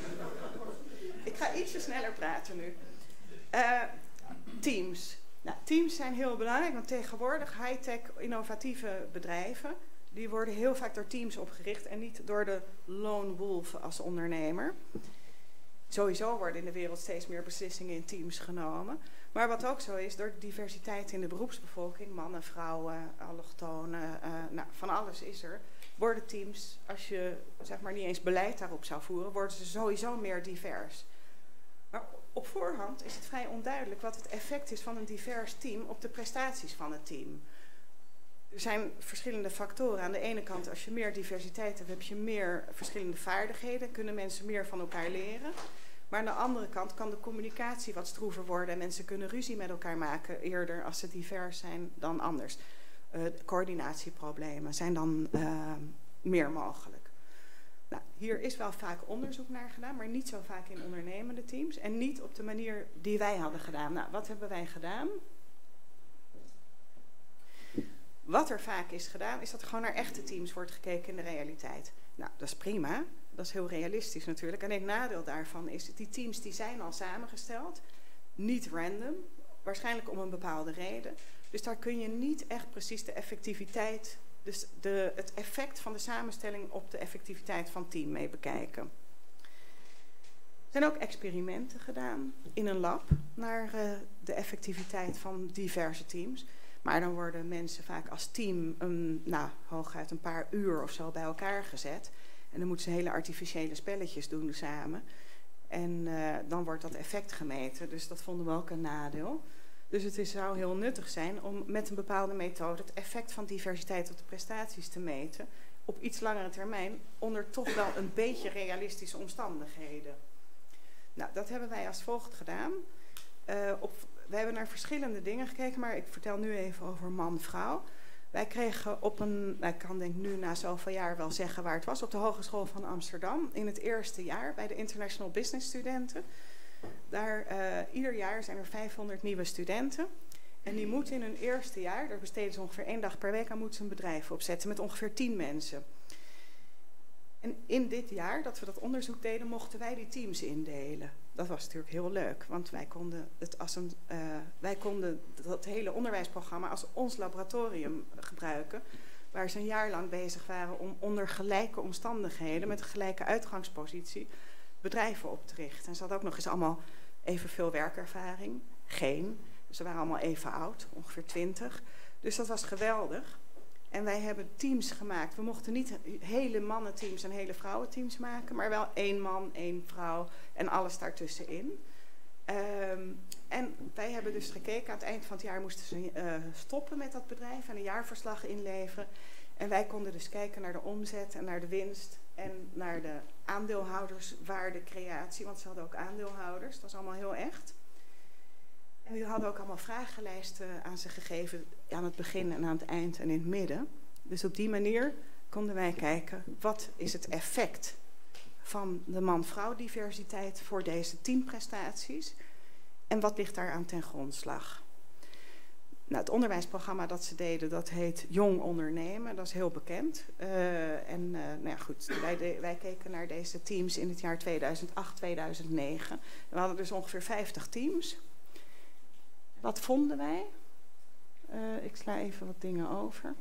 ik ga ietsje sneller praten nu. Uh, teams. Nou, teams zijn heel belangrijk, want tegenwoordig high-tech innovatieve bedrijven, die worden heel vaak door teams opgericht en niet door de lone wolf als ondernemer. Sowieso worden in de wereld steeds meer beslissingen in teams genomen. Maar wat ook zo is, door de diversiteit in de beroepsbevolking, mannen, vrouwen, allochtonen, uh, nou, van alles is er, worden teams, als je zeg maar niet eens beleid daarop zou voeren, worden ze sowieso meer divers. Maar op voorhand is het vrij onduidelijk wat het effect is van een divers team op de prestaties van het team. Er zijn verschillende factoren. Aan de ene kant, als je meer diversiteit hebt, heb je meer verschillende vaardigheden. Kunnen mensen meer van elkaar leren. Maar aan de andere kant kan de communicatie wat stroever worden. En mensen kunnen ruzie met elkaar maken eerder als ze divers zijn dan anders. Uh, coördinatieproblemen zijn dan uh, meer mogelijk. Nou, hier is wel vaak onderzoek naar gedaan, maar niet zo vaak in ondernemende teams. En niet op de manier die wij hadden gedaan. Nou, wat hebben wij gedaan? Wat er vaak is gedaan, is dat er gewoon naar echte teams wordt gekeken in de realiteit. Nou, dat is prima. Dat is heel realistisch natuurlijk. En het nadeel daarvan is, die teams die zijn al samengesteld. Niet random. Waarschijnlijk om een bepaalde reden. Dus daar kun je niet echt precies de effectiviteit, dus de, het effect van de samenstelling op de effectiviteit van het team mee bekijken. Er zijn ook experimenten gedaan in een lab naar uh, de effectiviteit van diverse teams. Maar dan worden mensen vaak als team een, nou, hooguit een paar uur of zo bij elkaar gezet. En dan moeten ze hele artificiële spelletjes doen samen. En uh, dan wordt dat effect gemeten. Dus dat vonden we ook een nadeel. Dus het is, zou heel nuttig zijn om met een bepaalde methode het effect van diversiteit op de prestaties te meten. Op iets langere termijn, onder toch wel een beetje realistische omstandigheden. Nou, dat hebben wij als volgt gedaan. Uh, op, we hebben naar verschillende dingen gekeken, maar ik vertel nu even over man-vrouw. Wij kregen op een, nou, ik kan denk nu na zoveel jaar wel zeggen waar het was, op de Hogeschool van Amsterdam in het eerste jaar bij de International Business studenten. Daar, uh, ieder jaar zijn er vijfhonderd nieuwe studenten. En die moeten in hun eerste jaar, daar besteden ze ongeveer één dag per week aan, moeten ze een bedrijf opzetten met ongeveer tien mensen. En in dit jaar dat we dat onderzoek deden, mochten wij die teams indelen. Dat was natuurlijk heel leuk, want wij konden, het als een, uh, wij konden dat hele onderwijsprogramma als ons laboratorium gebruiken, waar ze een jaar lang bezig waren om onder gelijke omstandigheden, met een gelijke uitgangspositie, bedrijven op te richten. En ze hadden ook nog eens allemaal evenveel werkervaring. Geen. Dus ze waren allemaal even oud, ongeveer twintig. Dus dat was geweldig. En wij hebben teams gemaakt. We mochten niet hele mannenteams en hele vrouwenteams maken, maar wel één man, één vrouw en alles daartussenin. Um, en wij hebben dus gekeken, aan het eind van het jaar moesten ze uh, stoppen met dat bedrijf en een jaarverslag inleveren. En wij konden dus kijken naar de omzet en naar de winst en naar de aandeelhouderswaardecreatie, want ze hadden ook aandeelhouders, dat is allemaal heel echt. En we hadden ook allemaal vragenlijsten aan ze gegeven aan het begin en aan het eind en in het midden. Dus op die manier konden wij kijken, wat is het effect van de man-vrouw diversiteit voor deze teamprestaties en wat ligt daar aan ten grondslag. Nou, het onderwijsprogramma dat ze deden, dat heet Jong Ondernemen, dat is heel bekend. Uh, en uh, nou ja, goed, wij, de, wij keken naar deze teams in het jaar tweeduizend acht, tweeduizend negen. We hadden dus ongeveer vijftig teams. Wat vonden wij? Uh, ik sla even wat dingen over.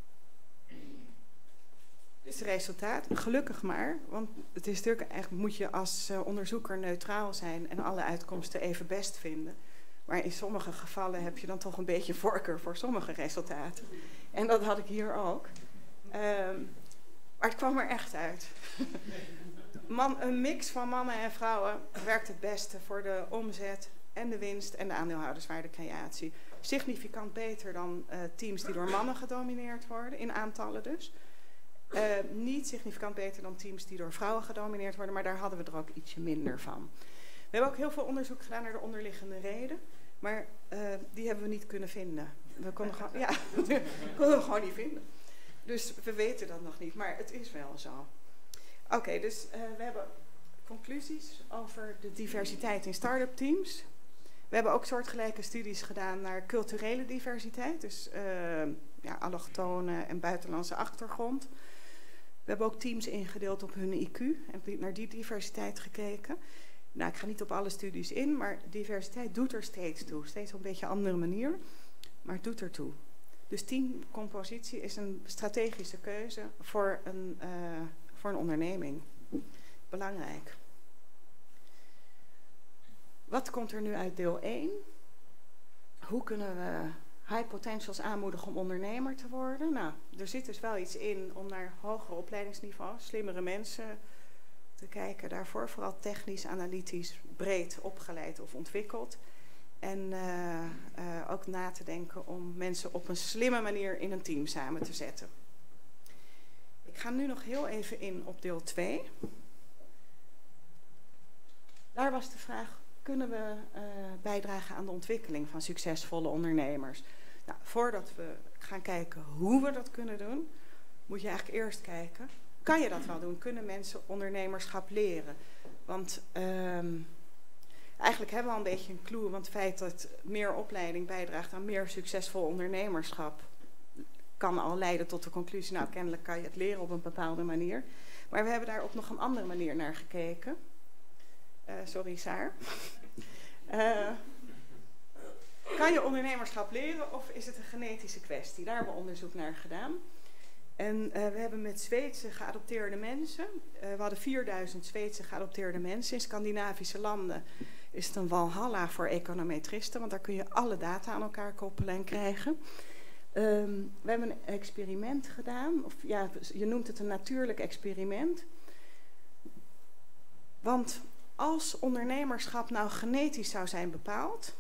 Dit is het resultaat. Gelukkig maar, want het is natuurlijk, eigenlijk moet je als uh, onderzoeker neutraal zijn en alle uitkomsten even best vinden. Maar in sommige gevallen heb je dan toch een beetje voorkeur voor sommige resultaten. En dat had ik hier ook. Um, maar het kwam er echt uit. Man, een mix van mannen en vrouwen werkt het beste voor de omzet en de winst en de aandeelhouderswaardecreatie. Significant beter dan uh, teams die door mannen gedomineerd worden, in aantallen dus. Uh, niet significant beter dan teams die door vrouwen gedomineerd worden, maar daar hadden we er ook ietsje minder van. We hebben ook heel veel onderzoek gedaan naar de onderliggende reden, maar uh, die hebben we niet kunnen vinden. We konden gewoon, ja, we konden we gewoon niet vinden. Dus we weten dat nog niet, maar het is wel zo. Oké, okay, dus uh, we hebben conclusies over de diversiteit in start-up teams. We hebben ook soortgelijke studies gedaan naar culturele diversiteit, dus uh, ja, allochtone en buitenlandse achtergrond. We hebben ook teams ingedeeld op hun I Q en naar die diversiteit gekeken. Nou, ik ga niet op alle studies in, maar diversiteit doet er steeds toe. Steeds op een beetje een andere manier, maar het doet er toe. Dus teamcompositie is een strategische keuze voor een, uh, voor een onderneming. Belangrijk. Wat komt er nu uit deel één? Hoe kunnen we high potentials aanmoedigen om ondernemer te worden? Nou, er zit dus wel iets in om naar hogere opleidingsniveau, slimmere mensen te kijken daarvoor. Vooral technisch, analytisch, breed opgeleid of ontwikkeld. En uh, uh, ook na te denken om mensen op een slimme manier in een team samen te zetten. Ik ga nu nog heel even in op deel twee. Daar was de vraag, kunnen we uh, bijdragen aan de ontwikkeling van succesvolle ondernemers? Nou, voordat we gaan kijken hoe we dat kunnen doen, moet je eigenlijk eerst kijken, kan je dat wel doen? Kunnen mensen ondernemerschap leren? Want um, eigenlijk hebben we al een beetje een clue, want het feit dat meer opleiding bijdraagt aan meer succesvol ondernemerschap kan al leiden tot de conclusie, nou kennelijk kan je het leren op een bepaalde manier. Maar we hebben daar op nog een andere manier naar gekeken. Uh, sorry, Saar. Uh, kan je ondernemerschap leren of is het een genetische kwestie? Daar hebben we onderzoek naar gedaan. En uh, we hebben met Zweedse geadopteerde mensen, uh, we hadden vierduizend Zweedse geadopteerde mensen. In Scandinavische landen is het een walhalla voor econometristen, want daar kun je alle data aan elkaar koppelen en krijgen. Um, we hebben een experiment gedaan, of ja, je noemt het een natuurlijk experiment. Want als ondernemerschap nou genetisch zou zijn bepaald,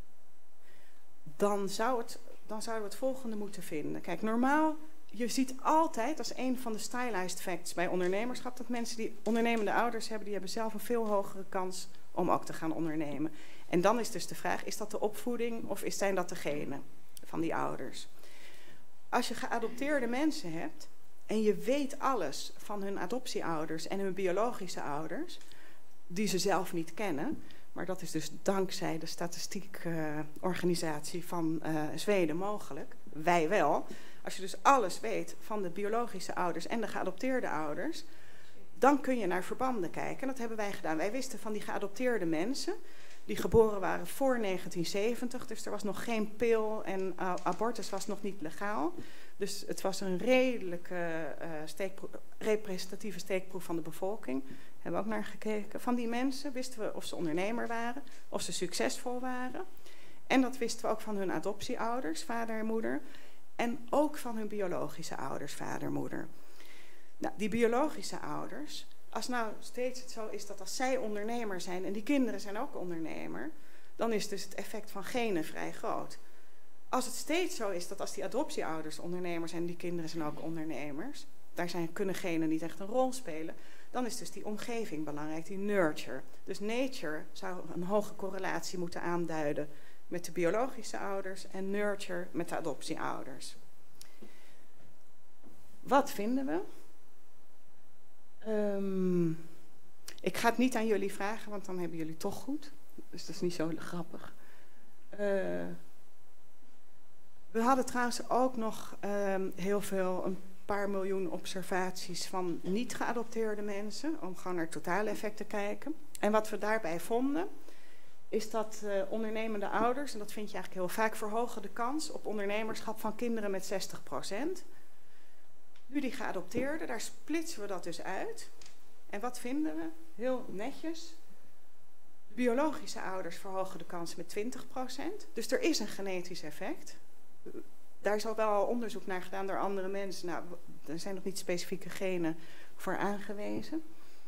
dan, zou het, dan zouden we het volgende moeten vinden. Kijk, normaal, je ziet altijd, dat is een van de stylized facts bij ondernemerschap, dat mensen die ondernemende ouders hebben, die hebben zelf een veel hogere kans om ook te gaan ondernemen. En dan is dus de vraag, is dat de opvoeding of is, zijn dat de genen van die ouders? Als je geadopteerde mensen hebt en je weet alles van hun adoptieouders en hun biologische ouders, die ze zelf niet kennen, maar dat is dus dankzij de statistiekorganisatie uh, van uh, Zweden mogelijk, wij wel. Als je dus alles weet van de biologische ouders en de geadopteerde ouders, dan kun je naar verbanden kijken. En dat hebben wij gedaan. Wij wisten van die geadopteerde mensen, die geboren waren voor negentien zeventig, dus er was nog geen pil en uh, abortus was nog niet legaal. Dus het was een redelijke uh, steekproef, representatieve steekproef van de bevolking. Hebben we ook naar gekeken. Van die mensen wisten we of ze ondernemer waren, of ze succesvol waren. En dat wisten we ook van hun adoptieouders, vader en moeder. En ook van hun biologische ouders, vader en moeder. Nou, die biologische ouders, als nou steeds het zo is dat als zij ondernemer zijn en die kinderen zijn ook ondernemer, dan is dus het effect van genen vrij groot. Als het steeds zo is dat als die adoptieouders ondernemers zijn, die kinderen zijn ook ondernemers, daar zijn, kunnen genen niet echt een rol spelen, dan is dus die omgeving belangrijk, die nurture. Dus nature zou een hoge correlatie moeten aanduiden met de biologische ouders en nurture met de adoptieouders. Wat vinden we? Um, ik ga het niet aan jullie vragen, want dan hebben jullie toch goed. Dus dat is niet zo grappig. Uh, we hadden trouwens ook nog um, heel veel, een paar miljoen observaties van niet geadopteerde mensen, om gewoon naar het totale effect te kijken. En wat we daarbij vonden, is dat uh, ondernemende ouders, en dat vind je eigenlijk heel vaak, verhogen de kans op ondernemerschap van kinderen met zestig procent. Nu die geadopteerden, daar splitsen we dat dus uit. En wat vinden we? Heel netjes. Biologische ouders verhogen de kans met twintig procent. Dus er is een genetisch effect. Daar is ook wel al onderzoek naar gedaan door andere mensen. Nou, er zijn nog niet specifieke genen voor aangewezen.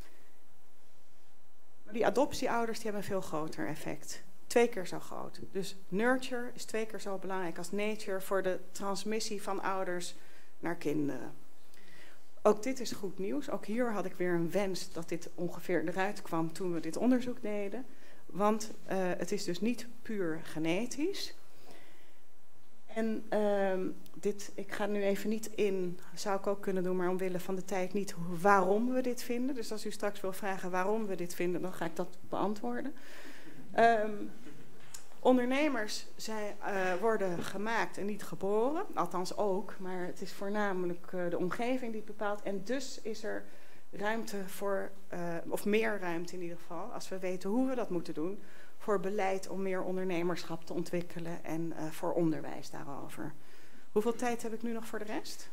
Maar die adoptieouders die hebben een veel groter effect. Twee keer zo groot. Dus nurture is twee keer zo belangrijk als nature voor de transmissie van ouders naar kinderen. Ook dit is goed nieuws. Ook hier had ik weer een wens dat dit ongeveer eruit kwam toen we dit onderzoek deden. Want uh, het is dus niet puur genetisch. En uh, dit, ik ga nu even niet in, zou ik ook kunnen doen, maar omwille van de tijd niet waarom we dit vinden. Dus als u straks wil vragen waarom we dit vinden, dan ga ik dat beantwoorden. Um, ondernemers zijn, uh, worden gemaakt en niet geboren, althans ook, maar het is voornamelijk uh, de omgeving die het bepaalt. En dus is er ruimte voor, uh, of meer ruimte in ieder geval, als we weten hoe we dat moeten doen, voor beleid om meer ondernemerschap te ontwikkelen en uh, voor onderwijs daarover. Hoeveel tijd heb ik nu nog voor de rest?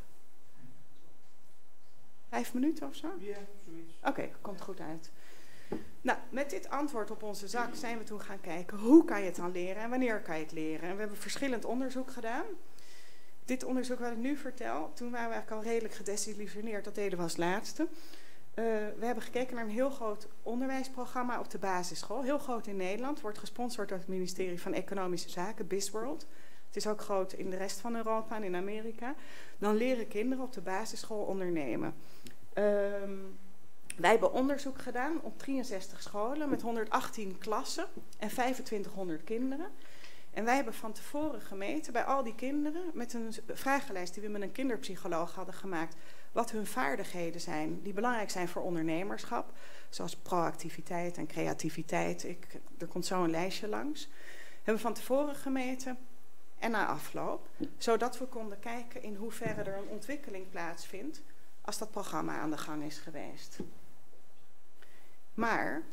Vijf minuten of zo? Ja, zoiets. Oké, okay, komt goed uit. Nou, met dit antwoord op onze zak zijn we toen gaan kijken hoe kan je het dan leren en wanneer kan je het leren. En we hebben verschillend onderzoek gedaan. Dit onderzoek wat ik nu vertel, toen waren we eigenlijk al redelijk gedesillusioneerd, dat deden we als laatste. Uh, we hebben gekeken naar een heel groot onderwijsprogramma op de basisschool. Heel groot in Nederland, wordt gesponsord door het ministerie van Economische Zaken, BizWorld. Het is ook groot in de rest van Europa en in Amerika. Dan leren kinderen op de basisschool ondernemen. Um, wij hebben onderzoek gedaan op drieënzestig scholen met honderdachttien klassen en vijfentwintighonderd kinderen. En wij hebben van tevoren gemeten bij al die kinderen met een vragenlijst die we met een kinderpsycholoog hadden gemaakt, wat hun vaardigheden zijn die belangrijk zijn voor ondernemerschap, zoals proactiviteit en creativiteit. Ik, er komt zo een lijstje langs. Hebben we van tevoren gemeten en na afloop, zodat we konden kijken in hoeverre er een ontwikkeling plaatsvindt als dat programma aan de gang is geweest. Maar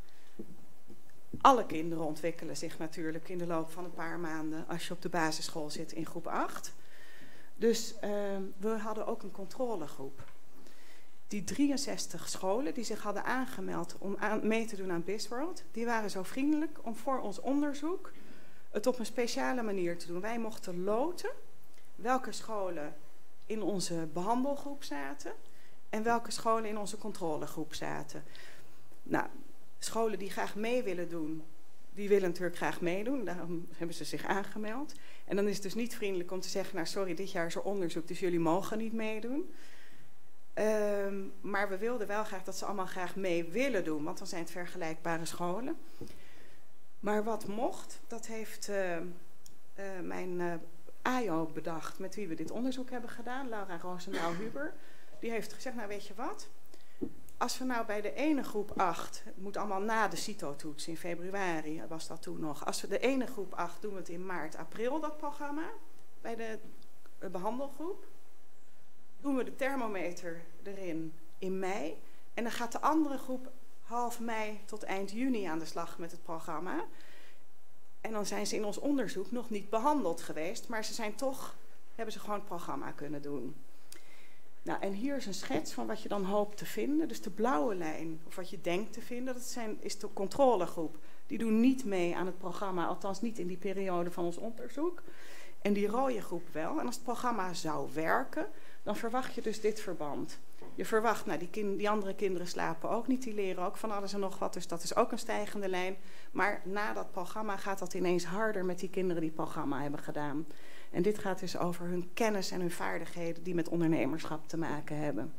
alle kinderen ontwikkelen zich natuurlijk in de loop van een paar maanden als je op de basisschool zit in groep acht. Dus uh, we hadden ook een controlegroep. Die drieënzestig scholen die zich hadden aangemeld om aan, mee te doen aan BizWorld, die waren zo vriendelijk om voor ons onderzoek het op een speciale manier te doen. Wij mochten loten welke scholen in onze behandelgroep zaten en welke scholen in onze controlegroep zaten. Nou, scholen die graag mee willen doen, die willen natuurlijk graag meedoen. Daarom hebben ze zich aangemeld. En dan is het dus niet vriendelijk om te zeggen, nou sorry, dit jaar is er onderzoek, dus jullie mogen niet meedoen. Um, maar we wilden wel graag dat ze allemaal graag mee willen doen, want dan zijn het vergelijkbare scholen. Maar wat mocht, dat heeft uh, uh, mijn uh, A I O bedacht, met wie we dit onderzoek hebben gedaan, Laura Roosendaal-Huber. Die heeft gezegd, nou weet je wat, als we nou bij de ene groep acht, het moet allemaal na de CITO-toets in februari, was dat toen nog. Als we de ene groep acht doen we het in maart, april, dat programma, bij de, de behandelgroep. Doen we de thermometer erin in mei. En dan gaat de andere groep half mei tot eind juni aan de slag met het programma. En dan zijn ze in ons onderzoek nog niet behandeld geweest, maar ze zijn toch, hebben ze gewoon het programma kunnen doen. Nou, en hier is een schets van wat je dan hoopt te vinden. Dus de blauwe lijn, of wat je denkt te vinden, dat zijn, is de controlegroep. Die doen niet mee aan het programma, althans niet in die periode van ons onderzoek. En die rode groep wel. En als het programma zou werken, dan verwacht je dus dit verband. Je verwacht, nou, die, kind, die andere kinderen slapen ook niet, die leren ook van alles en nog wat. Dus dat is ook een stijgende lijn. Maar na dat programma gaat dat ineens harder met die kinderen die het programma hebben gedaan. En dit gaat dus over hun kennis en hun vaardigheden die met ondernemerschap te maken hebben.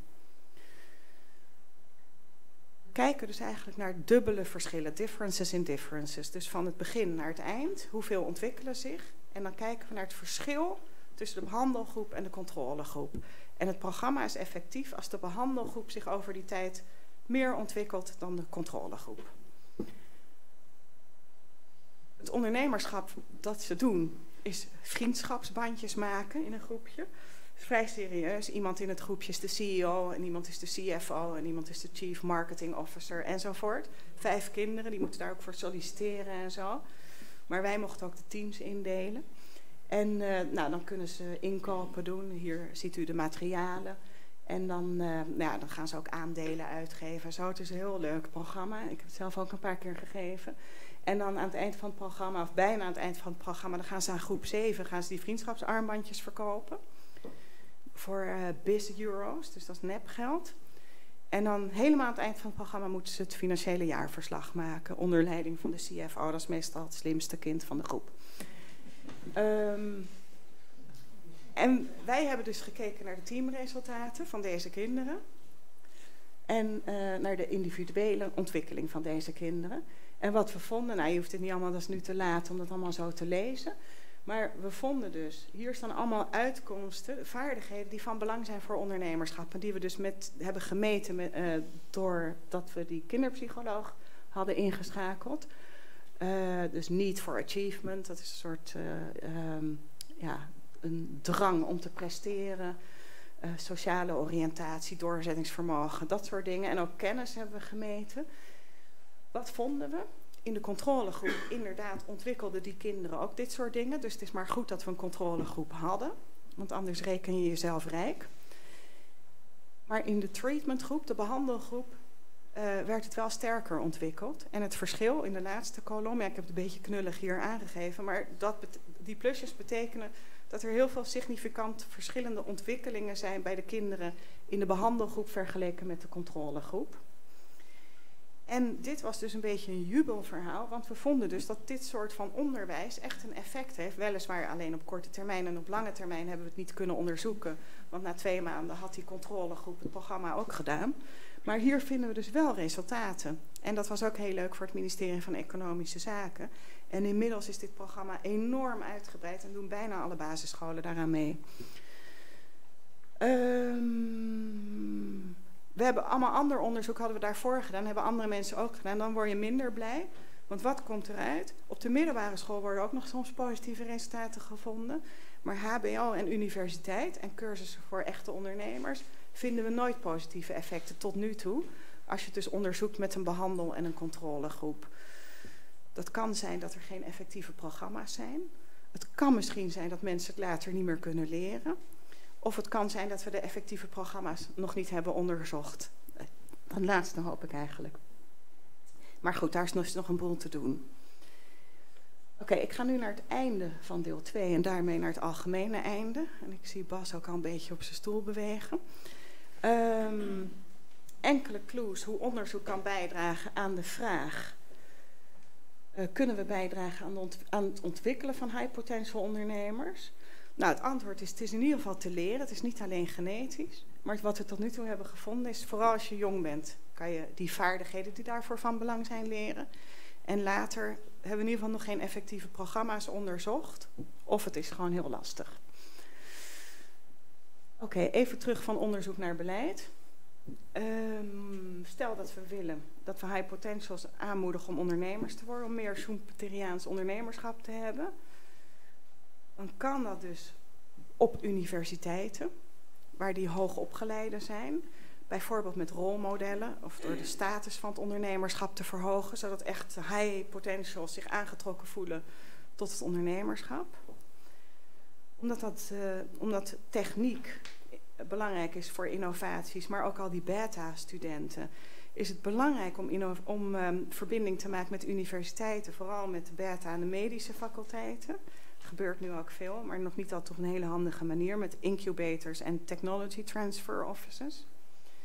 We kijken dus eigenlijk naar dubbele verschillen, differences in differences. Dus van het begin naar het eind, hoeveel ontwikkelen zich. En dan kijken we naar het verschil tussen de behandelgroep en de controlegroep. En het programma is effectief als de behandelgroep zich over die tijd meer ontwikkelt dan de controlegroep. Het ondernemerschap dat ze doen is vriendschapsbandjes maken in een groepje. Dat is vrij serieus. Iemand in het groepje is de C E O en iemand is de C F O en iemand is de Chief Marketing Officer enzovoort. Vijf kinderen, die moeten daar ook voor solliciteren en zo. Maar wij mochten ook de teams indelen. En uh, nou, dan kunnen ze inkopen doen. Hier ziet u de materialen. En dan, uh, nou ja, dan gaan ze ook aandelen uitgeven. Zo, het is een heel leuk programma. Ik heb het zelf ook een paar keer gegeven. En dan aan het eind van het programma, of bijna aan het eind van het programma, dan gaan ze aan groep zeven gaan ze die vriendschapsarmbandjes verkopen. Voor uh, biz euro's, dus dat is nepgeld. En dan helemaal aan het eind van het programma moeten ze het financiële jaarverslag maken. Onder leiding van de C F O, dat is meestal het slimste kind van de groep. Um, en wij hebben dus gekeken naar de teamresultaten van deze kinderen. En uh, naar de individuele ontwikkeling van deze kinderen. En wat we vonden, nou je hoeft het niet allemaal, dat is nu te laat om dat allemaal zo te lezen. Maar we vonden dus, hier staan allemaal uitkomsten, vaardigheden die van belang zijn voor ondernemerschap. En die we dus met, hebben gemeten met, uh, doordat we die kinderpsycholoog hadden ingeschakeld. Uh, dus need for achievement, dat is een soort uh, um, ja, een drang om te presteren. Uh, sociale oriëntatie, doorzettingsvermogen, dat soort dingen. En ook kennis hebben we gemeten. Wat vonden we? In de controlegroep inderdaad ontwikkelden die kinderen ook dit soort dingen. Dus het is maar goed dat we een controlegroep hadden. Want anders reken je jezelf rijk. Maar in de treatmentgroep, de behandelgroep, uh, werd het wel sterker ontwikkeld. En het verschil in de laatste kolom, ja, ik heb het een beetje knullig hier aangegeven, maar dat die plusjes betekenen dat er heel veel significant verschillende ontwikkelingen zijn bij de kinderen in de behandelgroep vergeleken met de controlegroep. En dit was dus een beetje een jubelverhaal, want we vonden dus dat dit soort van onderwijs echt een effect heeft. Weliswaar alleen op korte termijn en op lange termijn hebben we het niet kunnen onderzoeken. Want na twee maanden had die controlegroep het programma ook gedaan. Maar hier vinden we dus wel resultaten. En dat was ook heel leuk voor het ministerie van Economische Zaken. En inmiddels is dit programma enorm uitgebreid en doen bijna alle basisscholen daaraan mee. Um, we hebben allemaal ander onderzoek hadden we daarvoor gedaan, hebben andere mensen ook gedaan. Dan word je minder blij. Want wat komt eruit? Op de middelbare school worden ook nog soms positieve resultaten gevonden. Maar H B O en universiteit en cursussen voor echte ondernemers vinden we nooit positieve effecten tot nu toe. Als je het dus onderzoekt met een behandel- en een controlegroep. Dat kan zijn dat er geen effectieve programma's zijn. Het kan misschien zijn dat mensen het later niet meer kunnen leren. Of het kan zijn dat we de effectieve programma's nog niet hebben onderzocht. Dat laatste hoop ik eigenlijk. Maar goed, daar is nog, nog een boel te doen. Oké, okay, ik ga nu naar het einde van deel twee en daarmee naar het algemene einde. En ik zie Bas ook al een beetje op zijn stoel bewegen. Um, enkele clues hoe onderzoek kan bijdragen aan de vraag. Uh, kunnen we bijdragen aan, de ont aan het ontwikkelen van high potential ondernemers? Nou, het antwoord is, het is in ieder geval te leren. Het is niet alleen genetisch. Maar wat we tot nu toe hebben gevonden is, vooral als je jong bent, kan je die vaardigheden die daarvoor van belang zijn leren. En later hebben we in ieder geval nog geen effectieve programma's onderzocht. Of het is gewoon heel lastig. Oké, okay, even terug van onderzoek naar beleid. Um, stel dat we willen dat we high potentials aanmoedigen om ondernemers te worden, om meer Schumpeteriaans ondernemerschap te hebben. Dan kan dat dus op universiteiten, waar die hoogopgeleiden zijn. Bijvoorbeeld met rolmodellen of door de status van het ondernemerschap te verhogen, zodat echt high potentials zich aangetrokken voelen tot het ondernemerschap. Omdat, dat, uh, omdat techniek belangrijk is voor innovaties, maar ook al die beta-studenten, is het belangrijk om, om um, verbinding te maken met universiteiten, vooral met de beta- en de medische faculteiten. Dat gebeurt nu ook veel, maar nog niet altijd op een hele handige manier met incubators en technology transfer offices.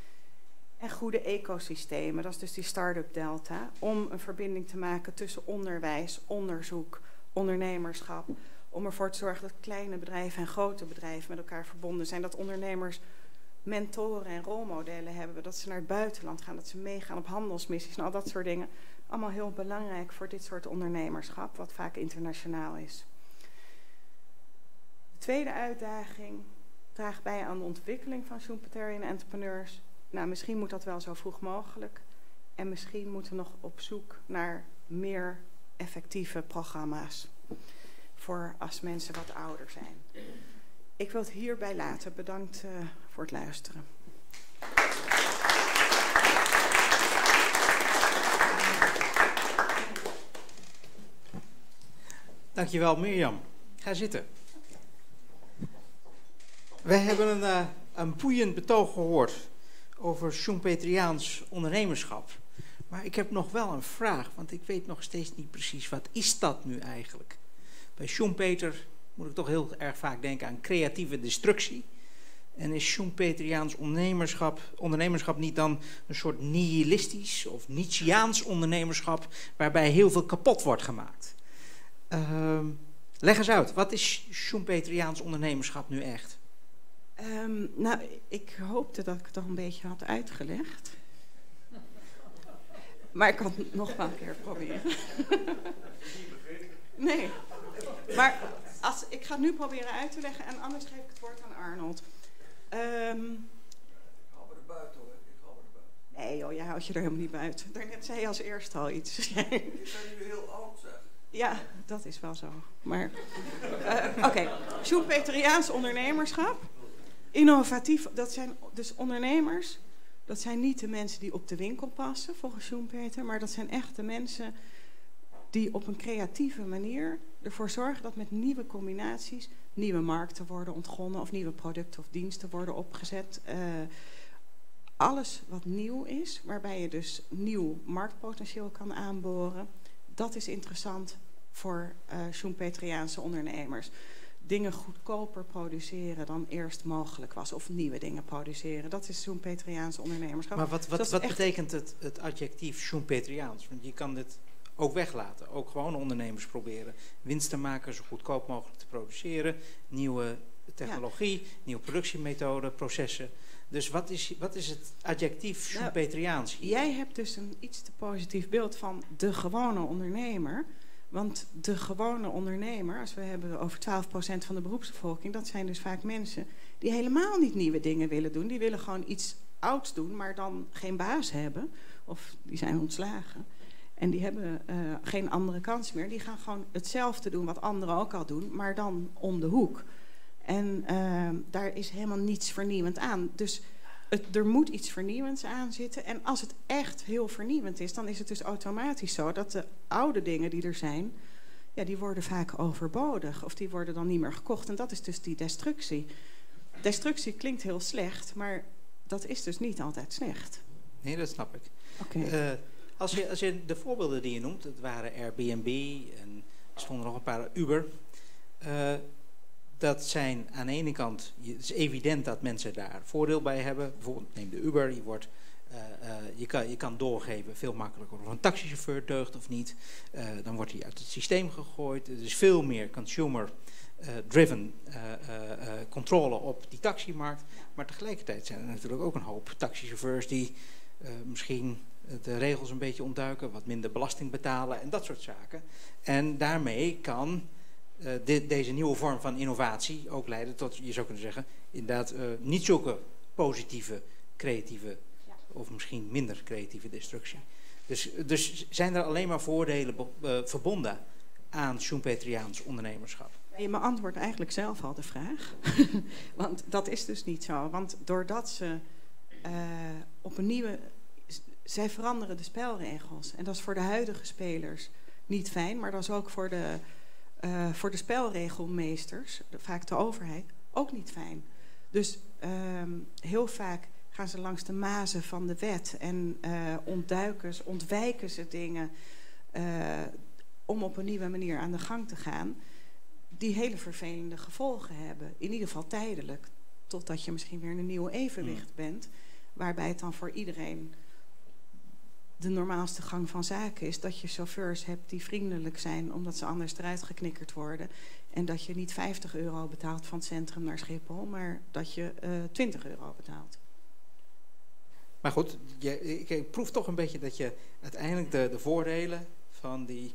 En goede ecosystemen, dat is dus die start-up delta, om een verbinding te maken tussen onderwijs, onderzoek, ondernemerschap, om ervoor te zorgen dat kleine bedrijven en grote bedrijven met elkaar verbonden zijn, dat ondernemers mentoren en rolmodellen hebben, dat ze naar het buitenland gaan, dat ze meegaan op handelsmissies en al dat soort dingen. Allemaal heel belangrijk voor dit soort ondernemerschap, wat vaak internationaal is. De tweede uitdaging draagt bij aan de ontwikkeling van Schumpeterian entrepreneurs. Nou, misschien moet dat wel zo vroeg mogelijk. En misschien moeten we nog op zoek naar meer effectieve programma's voor als mensen wat ouder zijn. Ik wil het hierbij laten. Bedankt uh, voor het luisteren. Dankjewel, Mirjam. Ga zitten. Wij hebben een, uh, een boeiend betoog gehoord over Schumpeteriaans ondernemerschap. Maar ik heb nog wel een vraag, want ik weet nog steeds niet precies, wat is dat nu eigenlijk? Bij Schumpeter moet ik toch heel erg vaak denken aan creatieve destructie. En is Schumpeteriaans ondernemerschap, ondernemerschap niet dan een soort nihilistisch of Nietzscheaans ondernemerschap, waarbij heel veel kapot wordt gemaakt? Uh, leg eens uit, wat is Schumpeteriaans ondernemerschap nu echt? Um, nou, ik hoopte dat ik het al een beetje had uitgelegd. Maar ik kan het nog wel een keer proberen. Nee, maar als, ik ga het nu proberen uit te leggen en anders geef ik het woord aan Arnold. Um, Ik hou me er buiten hoor, ik hou me er buiten. nee joh, jij houdt je er helemaal niet buiten. Daarnet zei je als eerste al iets. Ik ben nu heel oud zeg. Ja, dat is wel zo. Maar uh, oké, okay. Schumpeteriaans ondernemerschap. Innovatief, dat zijn dus ondernemers. Dat zijn niet de mensen die op de winkel passen, volgens Schumpeter. Maar dat zijn echt de mensen die op een creatieve manier ervoor zorgen dat met nieuwe combinaties nieuwe markten worden ontgonnen of nieuwe producten of diensten worden opgezet. Uh, alles wat nieuw is, waarbij je dus nieuw marktpotentieel kan aanboren, dat is interessant voor uh, Schumpeteriaanse ondernemers. Dingen goedkoper produceren dan eerst mogelijk was. Of nieuwe dingen produceren. Dat is Schumpeteriaans ondernemerschap. Maar wat, wat, wat wat echt... betekent het, het adjectief Schumpeteriaans? Want je kan dit ook weglaten. Ook gewoon ondernemers proberen winst te maken, zo goedkoop mogelijk te produceren. Nieuwe technologie, ja. Nieuwe productiemethoden, processen. Dus wat is, wat is het adjectief Schumpeteriaans? Nou, jij hebt dus een iets te positief beeld van de gewone ondernemer. Want de gewone ondernemer, als we hebben over twaalf procent van de beroepsbevolking, dat zijn dus vaak mensen die helemaal niet nieuwe dingen willen doen. Die willen gewoon iets ouds doen, maar dan geen baas hebben. Of die zijn ontslagen. En die hebben uh, geen andere kans meer. Die gaan gewoon hetzelfde doen wat anderen ook al doen, maar dan om de hoek. En uh, daar is helemaal niets vernieuwend aan. Dus het, er moet iets vernieuwends aan zitten. En als het echt heel vernieuwend is, dan is het dus automatisch zo dat de oude dingen die er zijn, ja, die worden vaak overbodig. Of die worden dan niet meer gekocht. En dat is dus die destructie. Destructie klinkt heel slecht, maar dat is dus niet altijd slecht. Nee, dat snap ik. Oké. Okay. Uh, als, je, als je de voorbeelden die je noemt, het waren Airbnb en er stonden nog een paar Uber. Uh, Dat zijn aan de ene kant, het is evident dat mensen daar voordeel bij hebben. Bijvoorbeeld neem de Uber, je, wordt, uh, uh, je, kan, je kan doorgeven veel makkelijker of een taxichauffeur deugt of niet. Uh, dan wordt hij uit het systeem gegooid. Er is veel meer consumer-driven uh, uh, uh, controle op die taximarkt. Maar tegelijkertijd zijn er natuurlijk ook een hoop taxichauffeurs die uh, misschien de regels een beetje ontduiken, wat minder belasting betalen en dat soort zaken. En daarmee kan Uh, de, deze nieuwe vorm van innovatie ook leiden tot, je zou kunnen zeggen, inderdaad uh, niet zulke positieve, creatieve ja. of misschien minder creatieve destructie. Dus, dus zijn er alleen maar voordelen uh, verbonden aan Schumpeteriaans ondernemerschap? Je beantwoordt eigenlijk zelf al de vraag. Want dat is dus niet zo. Want doordat ze uh, op een nieuwe... Zij veranderen de spelregels. En dat is voor de huidige spelers niet fijn, maar dat is ook voor de... Uh, voor de spelregelmeesters, de, vaak de overheid, ook niet fijn. Dus um, heel vaak gaan ze langs de mazen van de wet en uh, ontduiken, ontwijken ze dingen uh, om op een nieuwe manier aan de gang te gaan, die hele vervelende gevolgen hebben. In ieder geval tijdelijk, totdat je misschien weer in een nieuw evenwicht bent. waarbij het dan voor iedereen de normaalste gang van zaken is dat je chauffeurs hebt die vriendelijk zijn omdat ze anders eruit geknikkerd worden. En dat je niet vijftig euro betaalt van het centrum naar Schiphol, maar dat je uh, twintig euro betaalt. Maar goed, je, ik, ik proef toch een beetje dat je uiteindelijk de, de voordelen van die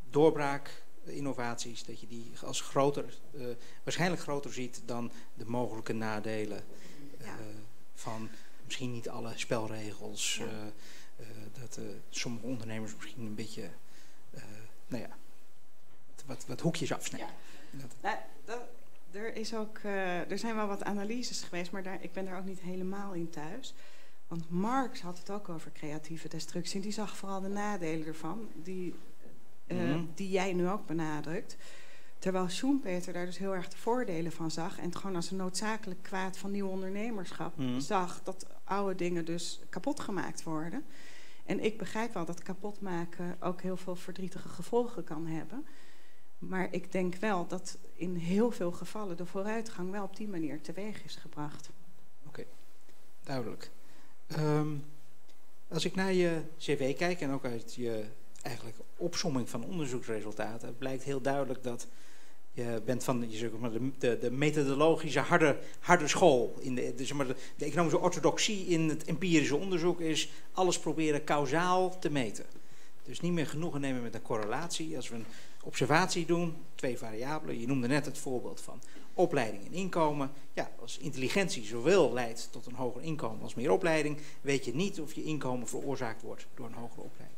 doorbraak-innovaties, dat je die als groter, uh, waarschijnlijk groter ziet dan de mogelijke nadelen uh, ja. van misschien niet alle spelregels. Ja. Uh, uh, dat uh, sommige ondernemers misschien een beetje, uh, nou ja, wat, wat hoekjes afsnijden. Ja. Dat, nou, dat, er, is ook, uh, er zijn wel wat analyses geweest, maar daar, ik ben daar ook niet helemaal in thuis. Want Marx had het ook over creatieve destructie. Die zag vooral de nadelen ervan, die, uh, mm-hmm. die jij nu ook benadrukt. Terwijl Schumpeter daar dus heel erg de voordelen van zag. En het gewoon als een noodzakelijk kwaad van nieuw ondernemerschap mm-hmm. zag dat oude dingen dus kapot gemaakt worden. En ik begrijp wel dat kapot maken ook heel veel verdrietige gevolgen kan hebben. Maar ik denk wel dat in heel veel gevallen de vooruitgang wel op die manier teweeg is gebracht. Oké, okay. Duidelijk. Um, als ik naar je cv kijk en ook uit je eigenlijk opsomming van onderzoeksresultaten, blijkt heel duidelijk dat je bent van je zeg maar, de, de, de methodologische harde, harde school. In de, de, zeg maar, de, de economische orthodoxie in het empirische onderzoek is alles proberen kausaal te meten. Dus niet meer genoegen nemen met een correlatie. Als we een observatie doen, twee variabelen, je noemde net het voorbeeld van opleiding en inkomen. Ja, als intelligentie zowel leidt tot een hoger inkomen als meer opleiding, weet je niet of je inkomen veroorzaakt wordt door een hogere opleiding.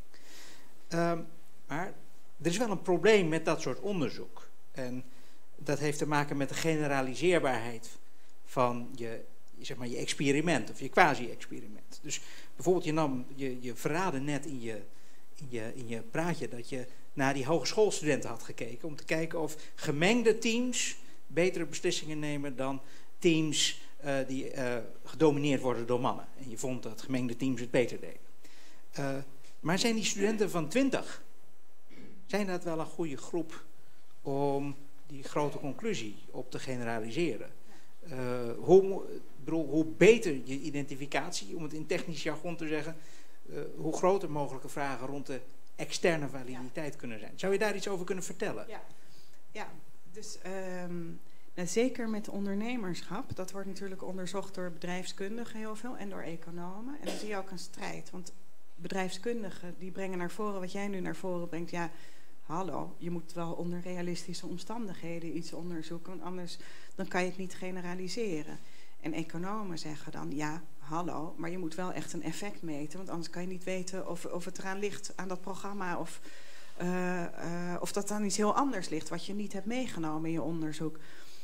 Um, maar er is wel een probleem met dat soort onderzoek. En dat heeft te maken met de generaliseerbaarheid van je, zeg maar, je experiment of je quasi-experiment. Dus bijvoorbeeld, je, nam, je, je verraadde net in je, in, je, in je praatje dat je naar die hogeschoolstudenten had gekeken om te kijken of gemengde teams betere beslissingen nemen dan teams uh, die uh, gedomineerd worden door mannen. En je vond dat gemengde teams het beter deden. Uh, maar zijn die studenten van twintig, zijn dat wel een goede groep om die grote conclusie op te generaliseren? Uh, hoe, bedoel, hoe beter je identificatie, om het in technisch jargon te zeggen, uh, hoe groter mogelijke vragen rond de externe validiteit ja. kunnen zijn. Zou je daar iets over kunnen vertellen? Ja, ja. Dus um, nou, zeker met ondernemerschap, dat wordt natuurlijk onderzocht door bedrijfskundigen heel veel en door economen. En dan zie je ook een strijd, want bedrijfskundigen die brengen naar voren wat jij nu naar voren brengt. Ja, hallo, je moet wel onder realistische omstandigheden iets onderzoeken, want anders dan kan je het niet generaliseren. En economen zeggen dan, ja, hallo, maar je moet wel echt een effect meten, want anders kan je niet weten of, of het eraan ligt aan dat programma of, uh, uh, of dat aan iets heel anders ligt wat je niet hebt meegenomen in je onderzoek.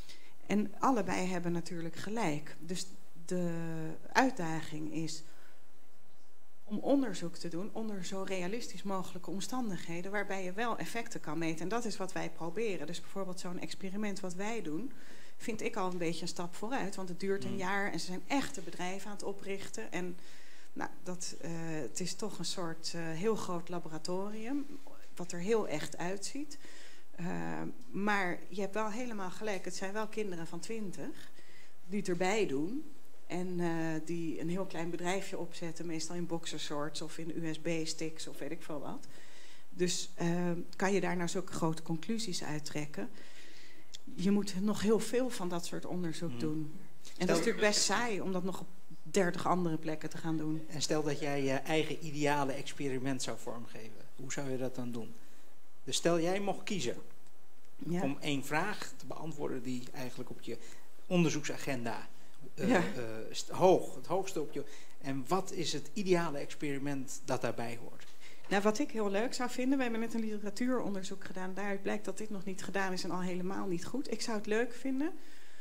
En allebei hebben natuurlijk gelijk. Dus de uitdaging is om onderzoek te doen onder zo realistisch mogelijke omstandigheden, waarbij je wel effecten kan meten. En dat is wat wij proberen. Dus bijvoorbeeld zo'n experiment wat wij doen, vind ik al een beetje een stap vooruit. Want het duurt een jaar en ze zijn echte bedrijven aan het oprichten. En nou, dat, uh, het is toch een soort uh, heel groot laboratorium, wat er heel echt uitziet. Uh, maar je hebt wel helemaal gelijk. Het zijn wel kinderen van twintig die het erbij doen. En uh, die een heel klein bedrijfje opzetten, meestal in boxershorts of in U S B-sticks of weet ik veel wat. Dus uh, kan je daar nou zulke grote conclusies uittrekken? Je moet nog heel veel van dat soort onderzoek mm. doen. En dat is natuurlijk best saai om dat nog op dertig andere plekken te gaan doen. En stel dat jij je eigen ideale experiment zou vormgeven. Hoe zou je dat dan doen? Dus stel jij mocht kiezen ja. om één vraag te beantwoorden die eigenlijk op je onderzoeksagenda uh, ja. uh, hoog, het hoogste op je. En wat is het ideale experiment dat daarbij hoort? Nou, wat ik heel leuk zou vinden, we hebben net een literatuuronderzoek gedaan, daaruit blijkt dat dit nog niet gedaan is en al helemaal niet goed. Ik zou het leuk vinden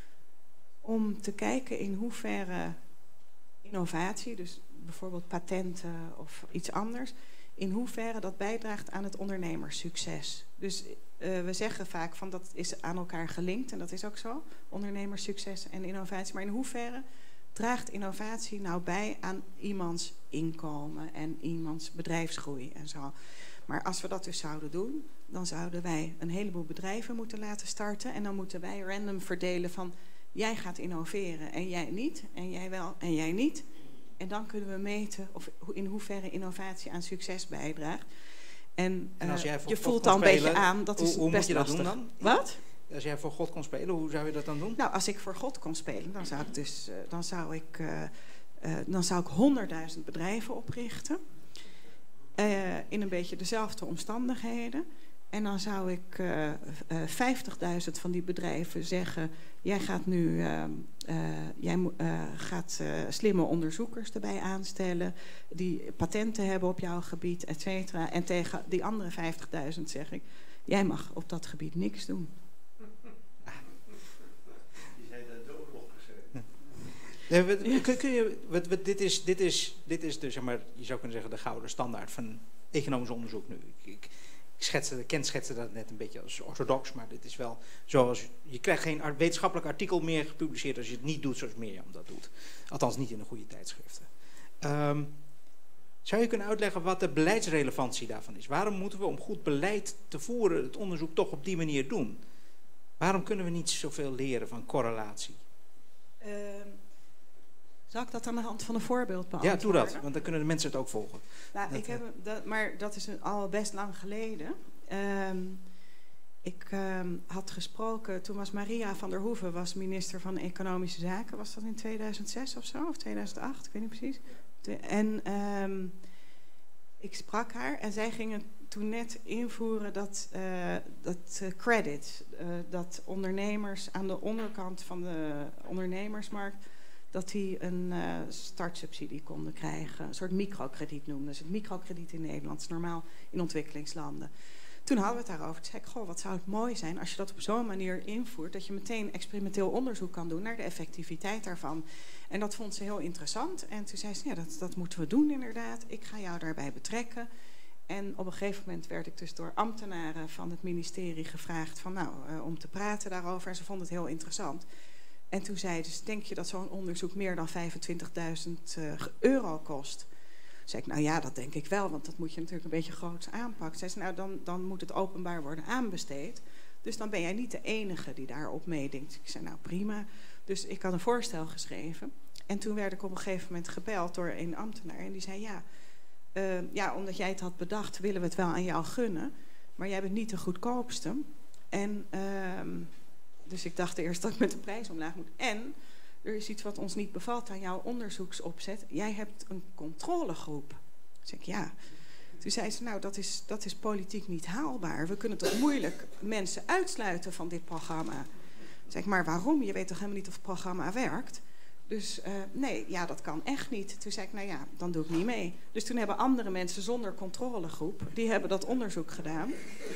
om te kijken in hoeverre innovatie, dus bijvoorbeeld patenten of iets anders, in hoeverre dat bijdraagt aan het ondernemerssucces. Dus uh, we zeggen vaak van dat is aan elkaar gelinkt en dat is ook zo, ondernemerssucces en innovatie. Maar in hoeverre draagt innovatie nou bij aan iemands inkomen en iemands bedrijfsgroei en zo. Maar als we dat dus zouden doen, dan zouden wij een heleboel bedrijven moeten laten starten en dan moeten wij random verdelen van jij gaat innoveren en jij niet, en jij wel en jij niet. En dan kunnen we meten of in hoeverre innovatie aan succes bijdraagt. En, en als uh, jij voor je God voelt kon dan een spelen, beetje aan, dat hoe, is hoe best moet je dat lastig. doen dan? Wat? Als jij voor God kon spelen, hoe zou je dat dan doen? Nou, als ik voor God kon spelen, dan zou ik dus, uh, dan zou ik, uh, uh, dan zou ik honderdduizend bedrijven oprichten. Uh, in een beetje dezelfde omstandigheden. En dan zou ik uh, uh, vijftigduizend van die bedrijven zeggen, jij gaat nu uh, uh, jij uh, gaat uh, slimme onderzoekers erbij aanstellen, die patenten hebben op jouw gebied, et cetera. En tegen die andere vijftigduizend zeg ik, jij mag op dat gebied niks doen. Die zijn daar de oorlog gezet. Nee, wat, ja. kun, kun je, wat, wat, dit, is, dit, is, dit is dus, zeg maar, je zou kunnen zeggen, de gouden standaard van economisch onderzoek nu. Ik, ik, ik schetste, Kent schetste dat net een beetje als orthodox, maar dit is wel zoals, je krijgt geen wetenschappelijk artikel meer gepubliceerd als je het niet doet zoals Mirjam dat doet. Althans niet in de goede tijdschriften. Um, zou je kunnen uitleggen wat de beleidsrelevantie daarvan is? Waarom moeten we om goed beleid te voeren het onderzoek toch op die manier doen? Waarom kunnen we niet zoveel leren van correlatie? Uh, zal ik dat aan de hand van een voorbeeld beantwoorden? Ja, doe dat, want dan kunnen de mensen het ook volgen. Nou, dat, ik heb, dat, maar dat is een, al best lang geleden. Um, ik um, had gesproken, toen was Maria van der Hoeven was minister van Economische Zaken. Was dat in tweeduizend zes of zo, of tweeduizend acht, ik weet niet precies. De, en um, ik sprak haar en zij gingen toen net invoeren dat, uh, dat uh, credit, uh, dat ondernemers aan de onderkant van de ondernemersmarkt, dat die een uh, startsubsidie konden krijgen. Een soort microkrediet noemden ze het. Microkrediet in Nederland is normaal in ontwikkelingslanden. Toen hadden we het daarover. Toen zei ik, goh, wat zou het mooi zijn als je dat op zo'n manier invoert, dat je meteen experimenteel onderzoek kan doen naar de effectiviteit daarvan. En dat vond ze heel interessant. En toen zei ze, ja, dat, dat moeten we doen inderdaad. Ik ga jou daarbij betrekken. En op een gegeven moment werd ik dus door ambtenaren van het ministerie gevraagd van, nou, uh, om te praten daarover. En ze vonden het heel interessant. En toen zei ze, denk je dat zo'n onderzoek meer dan vijfentwintigduizend uh, euro kost? Toen zei ik, nou ja, dat denk ik wel, want dat moet je natuurlijk een beetje groots aanpakken. Zei ze, nou, dan, dan moet het openbaar worden aanbesteed. Dus dan ben jij niet de enige die daarop meedenkt. Ik zei, nou prima. Dus ik had een voorstel geschreven. En toen werd ik op een gegeven moment gebeld door een ambtenaar. En die zei, ja, uh, ja, omdat jij het had bedacht, willen we het wel aan jou gunnen. Maar jij bent niet de goedkoopste. En Uh, Dus ik dacht eerst dat ik met de prijs omlaag moet. En er is iets wat ons niet bevalt aan jouw onderzoeksopzet. Jij hebt een controlegroep. Toen zei ik, ja. Toen zei ze, nou, dat is, dat is politiek niet haalbaar. We kunnen toch moeilijk mensen uitsluiten van dit programma. Toen zei ik, maar waarom? Je weet toch helemaal niet of het programma werkt? Dus uh, nee, ja, dat kan echt niet. Toen zei ik, nou ja, dan doe ik niet mee. Dus toen hebben andere mensen zonder controlegroep, die hebben dat onderzoek gedaan.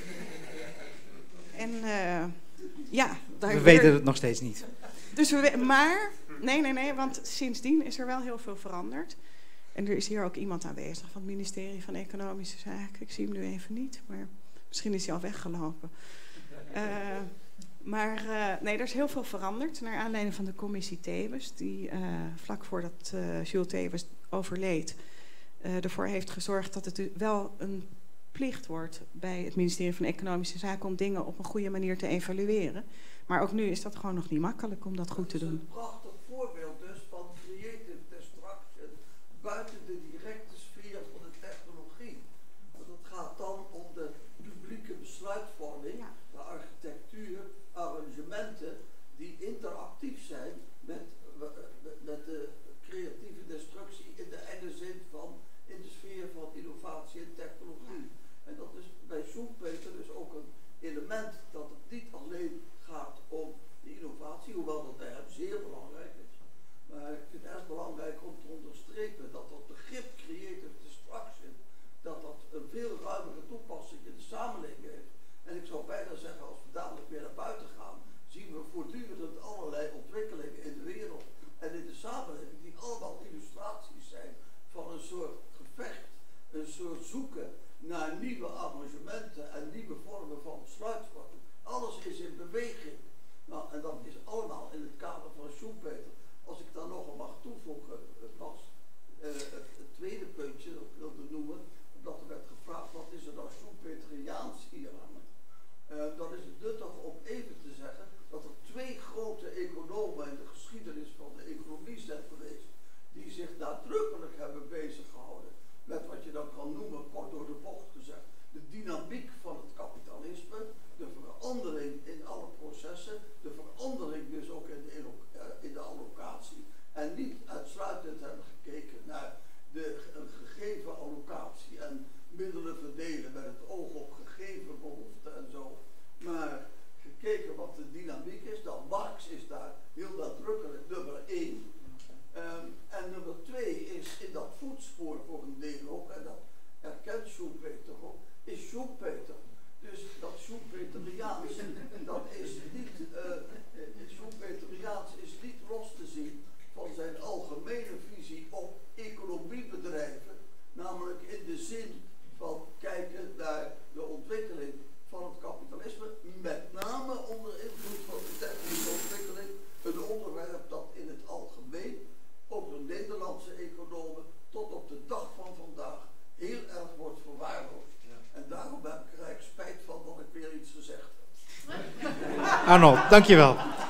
En Uh, Ja, daar we weer weten het nog steeds niet. Dus we, maar, nee, nee, nee, want sindsdien is er wel heel veel veranderd. En er is hier ook iemand aanwezig van het ministerie van Economische Zaken. Ik zie hem nu even niet, maar misschien is hij al weggelopen. Uh, maar uh, nee, er is heel veel veranderd naar aanleiding van de commissie Tewes, die uh, vlak voordat uh, Jules Tewes overleed, uh, ervoor heeft gezorgd dat het wel een plicht wordt bij het ministerie van Economische Zaken om dingen op een goede manier te evalueren. Maar ook nu is dat gewoon nog niet makkelijk om dat goed te doen. Dat is een prachtig voorbeeld dus van creative destruction buiten de directe sfeer van de technologie. Want het gaat dan om de publieke besluitvorming, ja. De architectuur, arrangementen die interactief zijn met, met de creatieve destructie in de enge zin van in de sfeer van innovatie en technologie. Ja. En dat is bij Schumpeter dus ook een element dat het niet alleen gaat om de innovatie, hoewel dat bij hem zeer belangrijk is. Maar ik vind het erg belangrijk om te onderstrepen dat dat begrip creative destruction, dat dat een veel ruimere toepassing in de samenleving heeft. En ik zou bijna zeggen, als we dadelijk weer naar buiten gaan, zien we voortdurend allerlei ontwikkelingen in de wereld en in de samenleving die allemaal illustraties zijn van een soort gevecht, een soort zoeken naar nieuwe arrangementen en nieuwe vormen van besluitvorming. Alles is in beweging. Nou, en dat is allemaal in het kader van Schumpeter. Als ik daar nog een mag toevoegen, was uh, het, het tweede puntje dat ik wilde noemen, omdat er werd gevraagd wat is er nou Schumpeteriaans hieraan. Uh, dan is het nuttig om even te zeggen dat er twee grote economen in de geschiedenis van de economie zijn geweest, die zich nadrukkelijk hebben bezig gehouden met wat je dan kan noemen, kort door de bocht gezegd, de dynamiek van het kapitalisme, de verandering in alle processen, de verandering dus ook in de, in de allocatie. En niet uitsluitend hebben gekeken naar de een gegeven allocatie en middelen verdelen met het oog op gegeven behoeften en zo. Maar gekeken wat de dynamiek is, dan Marx is daar heel nadrukkelijk nummer één. Um, en nummer twee is in dat voetspoor voor een deel ook, en dat erkent Schumpeter ook, is Schumpeter. Dus dat Schumpeteriaans, dat is niet, uh, Schumpeteriaans is niet los te zien van zijn algemene visie op economiebedrijven, namelijk in de zin van kijken naar de ontwikkeling van het kapitalisme, met name onder invloed van de technische ontwikkeling, een onderwerp dat in het algemeen, ook door Nederlandse economen, tot op de dag van vandaag heel erg wordt verwaarloosd. Ja. En daarom heb ik er eigenlijk spijt van dat ik weer iets gezegd heb. Arnold, dankjewel.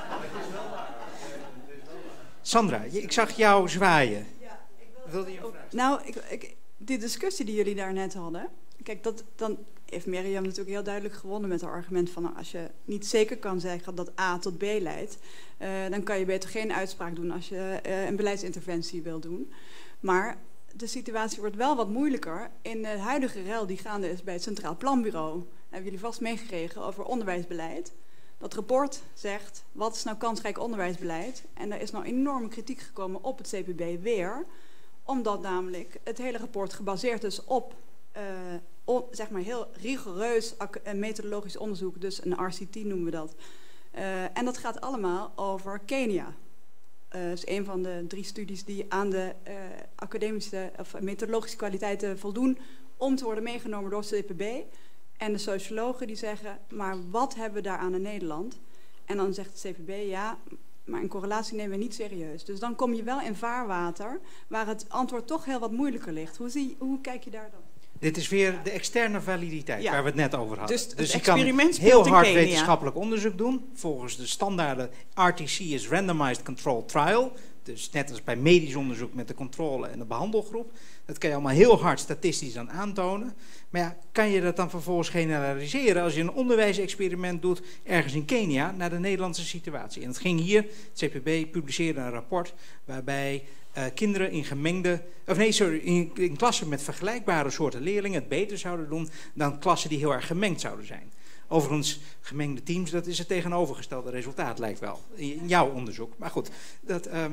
Sandra, ik zag jou zwaaien. Ja, ik wil... Wilde je een vraag? Nou, ik, ik, die discussie die jullie daar net hadden, kijk, dat, dan heeft Mirjam natuurlijk heel duidelijk gewonnen met haar argument van, nou, als je niet zeker kan zeggen dat A tot B leidt, uh, dan kan je beter geen uitspraak doen als je uh, een beleidsinterventie wil doen. Maar de situatie wordt wel wat moeilijker in de huidige rel die gaande is bij het Centraal Planbureau. Hebben jullie vast meegekregen over onderwijsbeleid. Dat rapport zegt, wat is nou kansrijk onderwijsbeleid? En daar is nou enorme kritiek gekomen op het C P B weer, omdat namelijk het hele rapport gebaseerd is op uh, on, zeg maar heel rigoureus methodologisch onderzoek, dus een R C T noemen we dat. Uh, en dat gaat allemaal over Kenia. Dat uh, is een van de drie studies die aan de uh, academische of methodologische kwaliteiten voldoen om te worden meegenomen door het C P B. En de sociologen die zeggen, maar wat hebben we daar aan in Nederland? En dan zegt het C P B, ja, maar een correlatie nemen we niet serieus. Dus dan kom je wel in vaarwater waar het antwoord toch heel wat moeilijker ligt. Hoe, zie, hoe kijk je daar dan? Dit is weer de externe validiteit, ja, waar we het net over hadden. Dus, dus je kan heel hard wetenschappelijk onderzoek doen. Volgens de standaarden R T C is Randomized Controlled Trial. Dus net als bij medisch onderzoek met de controle en de behandelgroep. Dat kan je allemaal heel hard statistisch aan aantonen. Maar ja, kan je dat dan vervolgens generaliseren als je een onderwijsexperiment doet ergens in Kenia naar de Nederlandse situatie? En het ging hier, het C P B publiceerde een rapport waarbij uh, kinderen in gemengde, of nee, sorry, in, in klassen met vergelijkbare soorten leerlingen het beter zouden doen dan klassen die heel erg gemengd zouden zijn. Overigens, gemengde teams, dat is het tegenovergestelde resultaat, lijkt wel, in jouw onderzoek. Maar goed, dat, uh,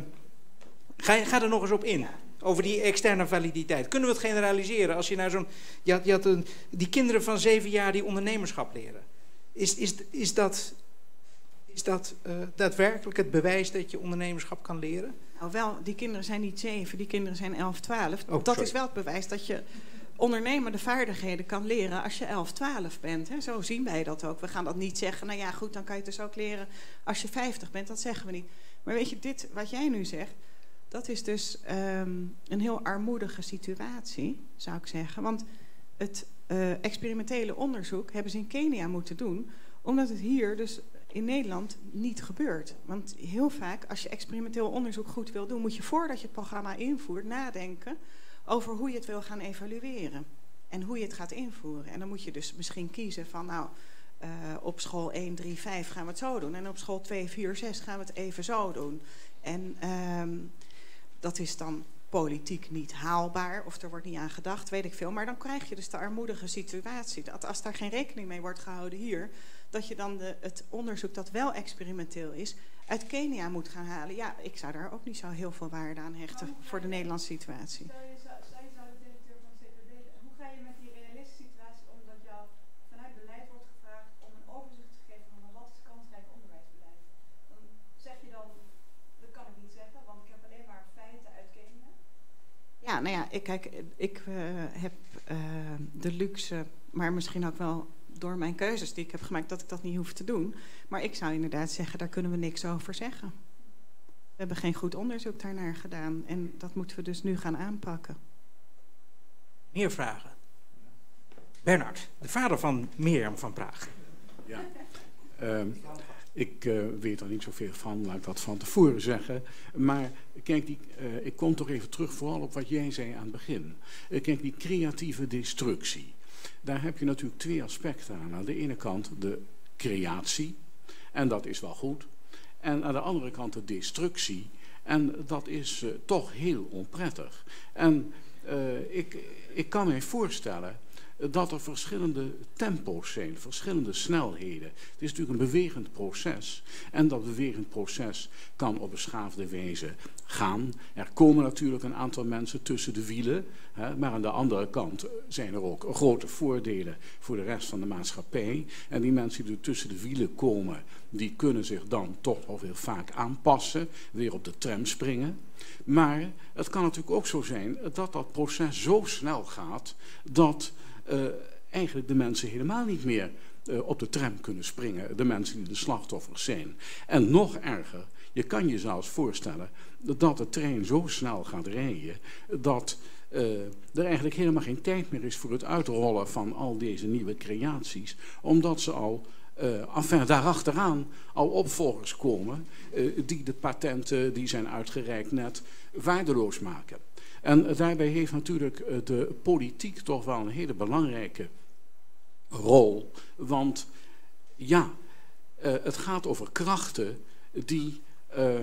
ga, ga er nog eens op in. Over die externe validiteit. Kunnen we het generaliseren? Als je naar zo'n, je had, je had een, die kinderen van zeven jaar die ondernemerschap leren. Is, is, is dat, is dat uh, daadwerkelijk het bewijs dat je ondernemerschap kan leren? Nou wel, die kinderen zijn niet zeven, die kinderen zijn elf, twaalf. Oh, dat is wel het bewijs dat je ondernemende vaardigheden kan leren als je elf, twaalf bent. Hè. Zo zien wij dat ook. We gaan dat niet zeggen, nou ja goed, dan kan je het dus ook leren als je vijftig bent. Dat zeggen we niet. Maar weet je, dit wat jij nu zegt, dat is dus um, een heel armoedige situatie, zou ik zeggen. Want het uh, experimentele onderzoek hebben ze in Kenia moeten doen, omdat het hier dus in Nederland niet gebeurt. Want heel vaak, als je experimenteel onderzoek goed wil doen, moet je voordat je het programma invoert nadenken over hoe je het wil gaan evalueren. En hoe je het gaat invoeren. En dan moet je dus misschien kiezen van, nou, uh, op school één, drie, vijf gaan we het zo doen. En op school twee, vier, zes gaan we het even zo doen. En um, dat is dan politiek niet haalbaar, of er wordt niet aan gedacht, weet ik veel. Maar dan krijg je dus de armoedige situatie, dat als daar geen rekening mee wordt gehouden hier, dat je dan de, het onderzoek dat wel experimenteel is, uit Kenia moet gaan halen. Ja, ik zou daar ook niet zo heel veel waarde aan hechten voor de Nederlandse situatie. Stel je zou, stel je zou de directeur van het C P B, hoe ga je met die realistische situatie om dat jou vanuit beleid wordt gevraagd om een overzicht te geven van wat is kansrijk onderwijsbeleid? Dan zeg je dan, dat kan ik niet zeggen, want ik heb alleen maar feiten uit Kenia. Ja, nou ja, ik, kijk, ik uh, heb uh, de luxe, maar misschien ook wel door mijn keuzes die ik heb gemaakt, dat ik dat niet hoef te doen. Maar ik zou inderdaad zeggen, daar kunnen we niks over zeggen. We hebben geen goed onderzoek daarnaar gedaan. En dat moeten we dus nu gaan aanpakken. Meer vragen? Bernard, de vader van Mirjam van Praag. Ja. Um, Ik uh, weet er niet zoveel van, laat ik dat van tevoren zeggen. Maar kijk, die, uh, ik kom toch even terug vooral op wat jij zei aan het begin. Uh, kijk, die creatieve destructie. Daar heb je natuurlijk twee aspecten aan. Aan de ene kant de creatie, en dat is wel goed. En aan de andere kant de destructie. En dat is uh, toch heel onprettig. En uh, ik, ik kan me voorstellen dat er verschillende tempo's zijn, verschillende snelheden. Het is natuurlijk een bewegend proces. En dat bewegend proces kan op beschaafde wijze gaan. Er komen natuurlijk een aantal mensen tussen de wielen. Hè, maar aan de andere kant zijn er ook grote voordelen voor de rest van de maatschappij. En die mensen die er tussen de wielen komen, die kunnen zich dan toch al heel vaak aanpassen. Weer op de tram springen. Maar het kan natuurlijk ook zo zijn dat dat proces zo snel gaat dat Uh, eigenlijk de mensen helemaal niet meer uh, op de tram kunnen springen. De mensen die de slachtoffers zijn. En nog erger, je kan je zelfs voorstellen dat de trein zo snel gaat rijden dat uh, er eigenlijk helemaal geen tijd meer is voor het uitrollen van al deze nieuwe creaties. Omdat ze al, uh, enfin, daarachteraan al opvolgers komen uh, die de patenten die zijn uitgereikt net waardeloos maken. En daarbij heeft natuurlijk de politiek toch wel een hele belangrijke rol. Want ja, uh, het gaat over krachten die, uh,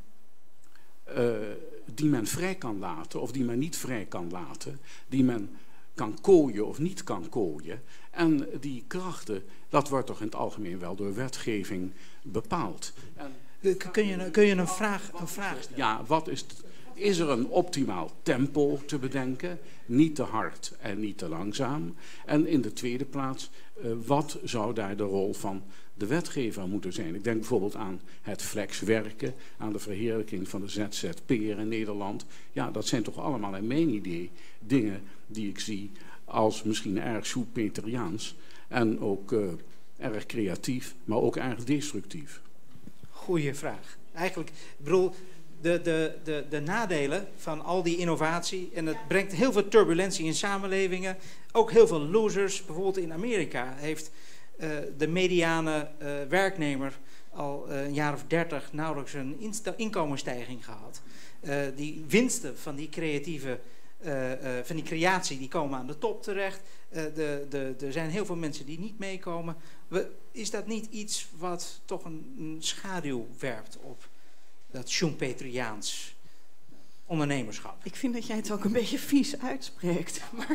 uh, die men vrij kan laten of die men niet vrij kan laten. Die men kan kooien of niet kan kooien. En die krachten, dat wordt toch in het algemeen wel door wetgeving bepaald. En kun, je, kun je een vraag, een vraag stellen? Ja, wat is het? Is er een optimaal tempo te bedenken? Niet te hard en niet te langzaam. En in de tweede plaats, uh, wat zou daar de rol van de wetgever moeten zijn? Ik denk bijvoorbeeld aan het flexwerken, aan de verheerlijking van de Z Z P'er in Nederland. Ja, dat zijn toch allemaal in mijn idee dingen die ik zie als misschien erg Schumpeteriaans. En ook uh, erg creatief, maar ook erg destructief. Goeie vraag. Eigenlijk, ik bedoel, De, de, de, de nadelen van al die innovatie, en het brengt heel veel turbulentie in samenlevingen, ook heel veel losers. Bijvoorbeeld in Amerika heeft uh, de mediane uh, werknemer al uh, een jaar of dertig nauwelijks een inkomensstijging gehad. Uh, die winsten van die creatieve, uh, uh, van die creatie, die komen aan de top terecht. Uh, de, de, er zijn heel veel mensen die niet meekomen. We, is dat niet iets wat toch een, een schaduw werpt op dat Schumpeteriaans ondernemerschap? Ik vind dat jij het ook een beetje vies uitspreekt. Maar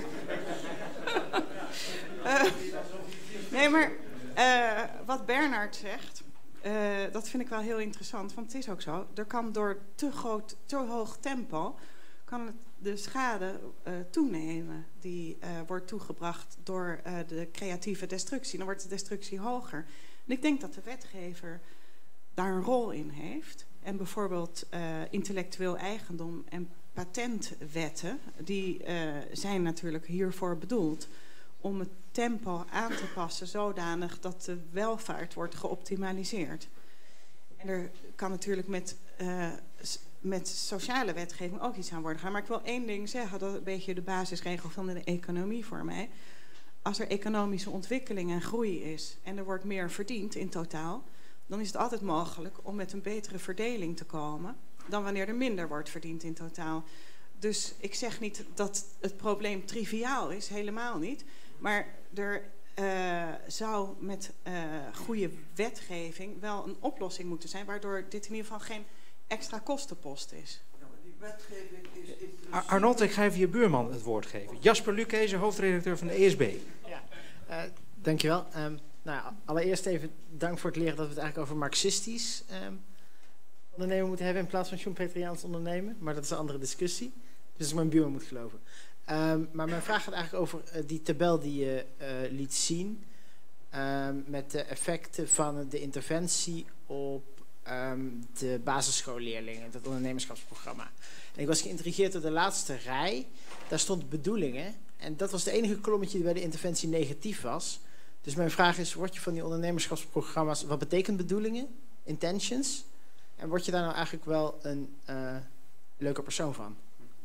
uh, nee, maar uh, wat Bernard zegt, uh, dat vind ik wel heel interessant. Want het is ook zo, er kan door te groot, te hoog tempo, kan het de schade uh, toenemen die uh, wordt toegebracht door uh, de creatieve destructie. Dan wordt de destructie hoger. En ik denk dat de wetgever daar een rol in heeft. En bijvoorbeeld uh, intellectueel eigendom en patentwetten, die uh, zijn natuurlijk hiervoor bedoeld om het tempo aan te passen zodanig dat de welvaart wordt geoptimaliseerd. En er kan natuurlijk met, uh, met sociale wetgeving ook iets aan worden gedaan. Maar ik wil één ding zeggen, dat is een beetje de basisregel van de economie voor mij. Als er economische ontwikkeling en groei is en er wordt meer verdiend in totaal, dan is het altijd mogelijk om met een betere verdeling te komen dan wanneer er minder wordt verdiend in totaal. Dus ik zeg niet dat het probleem triviaal is, helemaal niet. Maar er uh, zou met uh, goede wetgeving wel een oplossing moeten zijn, waardoor dit in ieder geval geen extra kostenpost is. Ja, maar die wetgeving is in principe... Arnold, ik ga even je buurman het woord geven. Jasper Lukezen, hoofdredacteur van de E S B. Ja, uh, dankjewel. Um, Nou ja, allereerst even dank voor het leren dat we het eigenlijk over marxistisch um, ondernemen moeten hebben in plaats van Schumpeteriaans ondernemen. Maar dat is een andere discussie. Dus ik mijn buurman moet geloven. Um, maar mijn vraag gaat eigenlijk over uh, die tabel die je uh, liet zien. Um, met de effecten van de interventie op um, de basisschoolleerlingen, dat ondernemerschapsprogramma. En ik was geïntrigeerd door de laatste rij. Daar stond bedoelingen. En dat was de enige kolommetje die bij de interventie negatief was. Dus mijn vraag is, word je van die ondernemerschapsprogramma's, wat betekent bedoelingen, intentions? En word je daar nou eigenlijk wel een uh, leuke persoon van?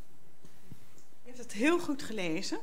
Ik heb het heel goed gelezen.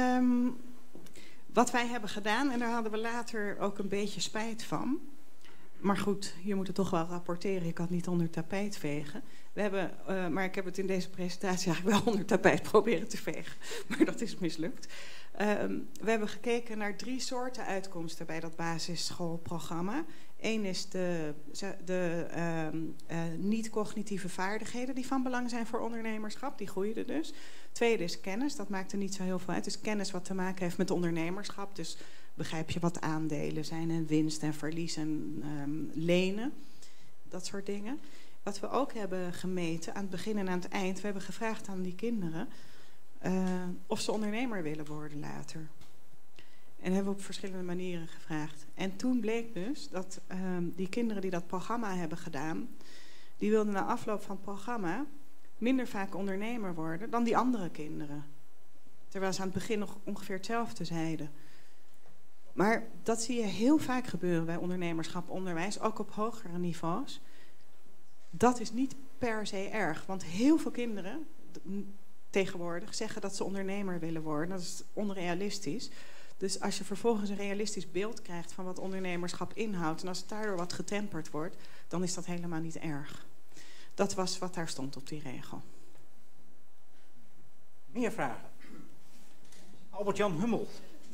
Um, wat wij hebben gedaan, en daar hadden we later ook een beetje spijt van. maar goed, je moet het toch wel rapporteren. Je kan het niet onder het tapijt vegen. We hebben, uh, maar ik heb het in deze presentatie eigenlijk wel onder het tapijt proberen te vegen. Maar dat is mislukt. Um, we hebben gekeken naar drie soorten uitkomsten bij dat basisschoolprogramma. Eén is de, de um, uh, niet-cognitieve vaardigheden die van belang zijn voor ondernemerschap. Die groeiden dus. Tweede is kennis. Dat maakt er niet zo heel veel uit. Dus kennis wat te maken heeft met ondernemerschap. Dus begrijp je wat aandelen zijn en winst en verlies en um, lenen. Dat soort dingen. Wat we ook hebben gemeten aan het begin en aan het eind. We hebben gevraagd aan die kinderen uh, of ze ondernemer willen worden later. En hebben we op verschillende manieren gevraagd. En toen bleek dus dat um, die kinderen die dat programma hebben gedaan, die wilden na afloop van het programma minder vaak ondernemer worden dan die andere kinderen. Terwijl ze aan het begin nog ongeveer hetzelfde zeiden. Maar dat zie je heel vaak gebeuren bij ondernemerschap onderwijs, ook op hogere niveaus. Dat is niet per se erg, want heel veel kinderen tegenwoordig zeggen dat ze ondernemer willen worden. Dat is onrealistisch. Dus als je vervolgens een realistisch beeld krijgt van wat ondernemerschap inhoudt en als het daardoor wat getemperd wordt, dan is dat helemaal niet erg. Dat was wat daar stond op die regel. Meer vragen? Albert-Jan Hummel.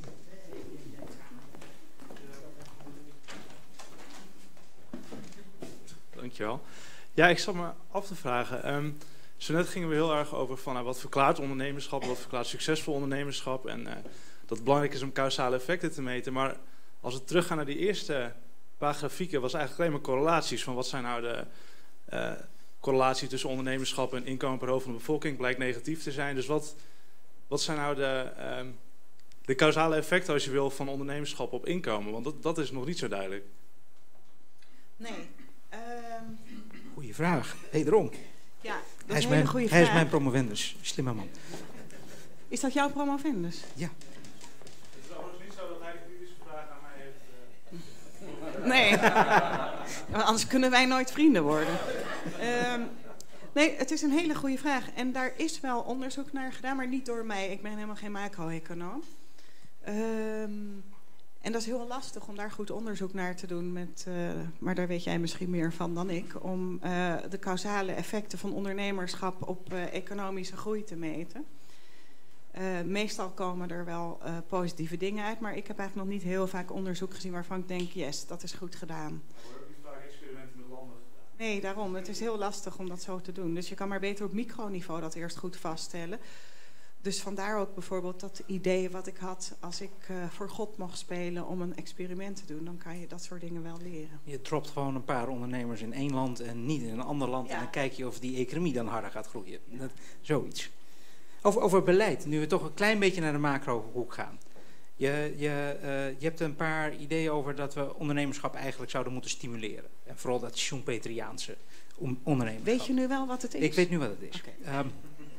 Dankjewel. Ja, ik zat me af te vragen. Um, zo net gingen we heel erg over van uh, wat verklaart ondernemerschap, wat verklaart succesvol ondernemerschap en uh, dat het belangrijk is om causale effecten te meten. Maar als we teruggaan naar die eerste paar grafieken, was eigenlijk alleen maar correlaties van wat zijn nou de uh, correlatie tussen ondernemerschap en inkomen per hoofd van de bevolking blijkt negatief te zijn. Dus wat, wat zijn nou de, um, de causale effecten, als je wil, van ondernemerschap op inkomen? Want dat, dat is nog niet zo duidelijk. Nee. Um... Goeie vraag, wederom. Ja, dat hij is is een mijn, hele goede hij vraag. is mijn promovendus, slimme man. Is dat jouw promovendus? Ja. Het is overigens niet zo dat hij de kritische vraag aan mij heeft. Uh... Nee, anders kunnen wij nooit vrienden worden. Um, nee, het is een hele goede vraag. En daar is wel onderzoek naar gedaan, maar niet door mij. Ik ben helemaal geen macro-econoom. Um, en dat is heel lastig om daar goed onderzoek naar te doen. Met, uh, maar daar weet jij misschien meer van dan ik. Om uh, de causale effecten van ondernemerschap op uh, economische groei te meten. Uh, meestal komen er wel uh, positieve dingen uit. Maar ik heb eigenlijk nog niet heel vaak onderzoek gezien waarvan ik denk, yes, dat is goed gedaan. Er worden ook niet vaak experimenten met landen gedaan. Nee, daarom. Het is heel lastig om dat zo te doen. Dus je kan maar beter op microniveau dat eerst goed vaststellen. Dus vandaar ook bijvoorbeeld dat idee wat ik had, als ik uh, voor God mocht spelen om een experiment te doen, dan kan je dat soort dingen wel leren. Je dropt gewoon een paar ondernemers in één land en niet in een ander land. Ja. En dan kijk je of die economie dan harder gaat groeien. Dat, zoiets. Over, over beleid, nu we toch een klein beetje naar de macrohoek gaan. Je, je, uh, je hebt een paar ideeën over dat we ondernemerschap eigenlijk zouden moeten stimuleren. En vooral dat Schumpeteriaanse ondernemerschap. Weet je nu wel wat het is? Ik weet nu wat het is. Okay. Um,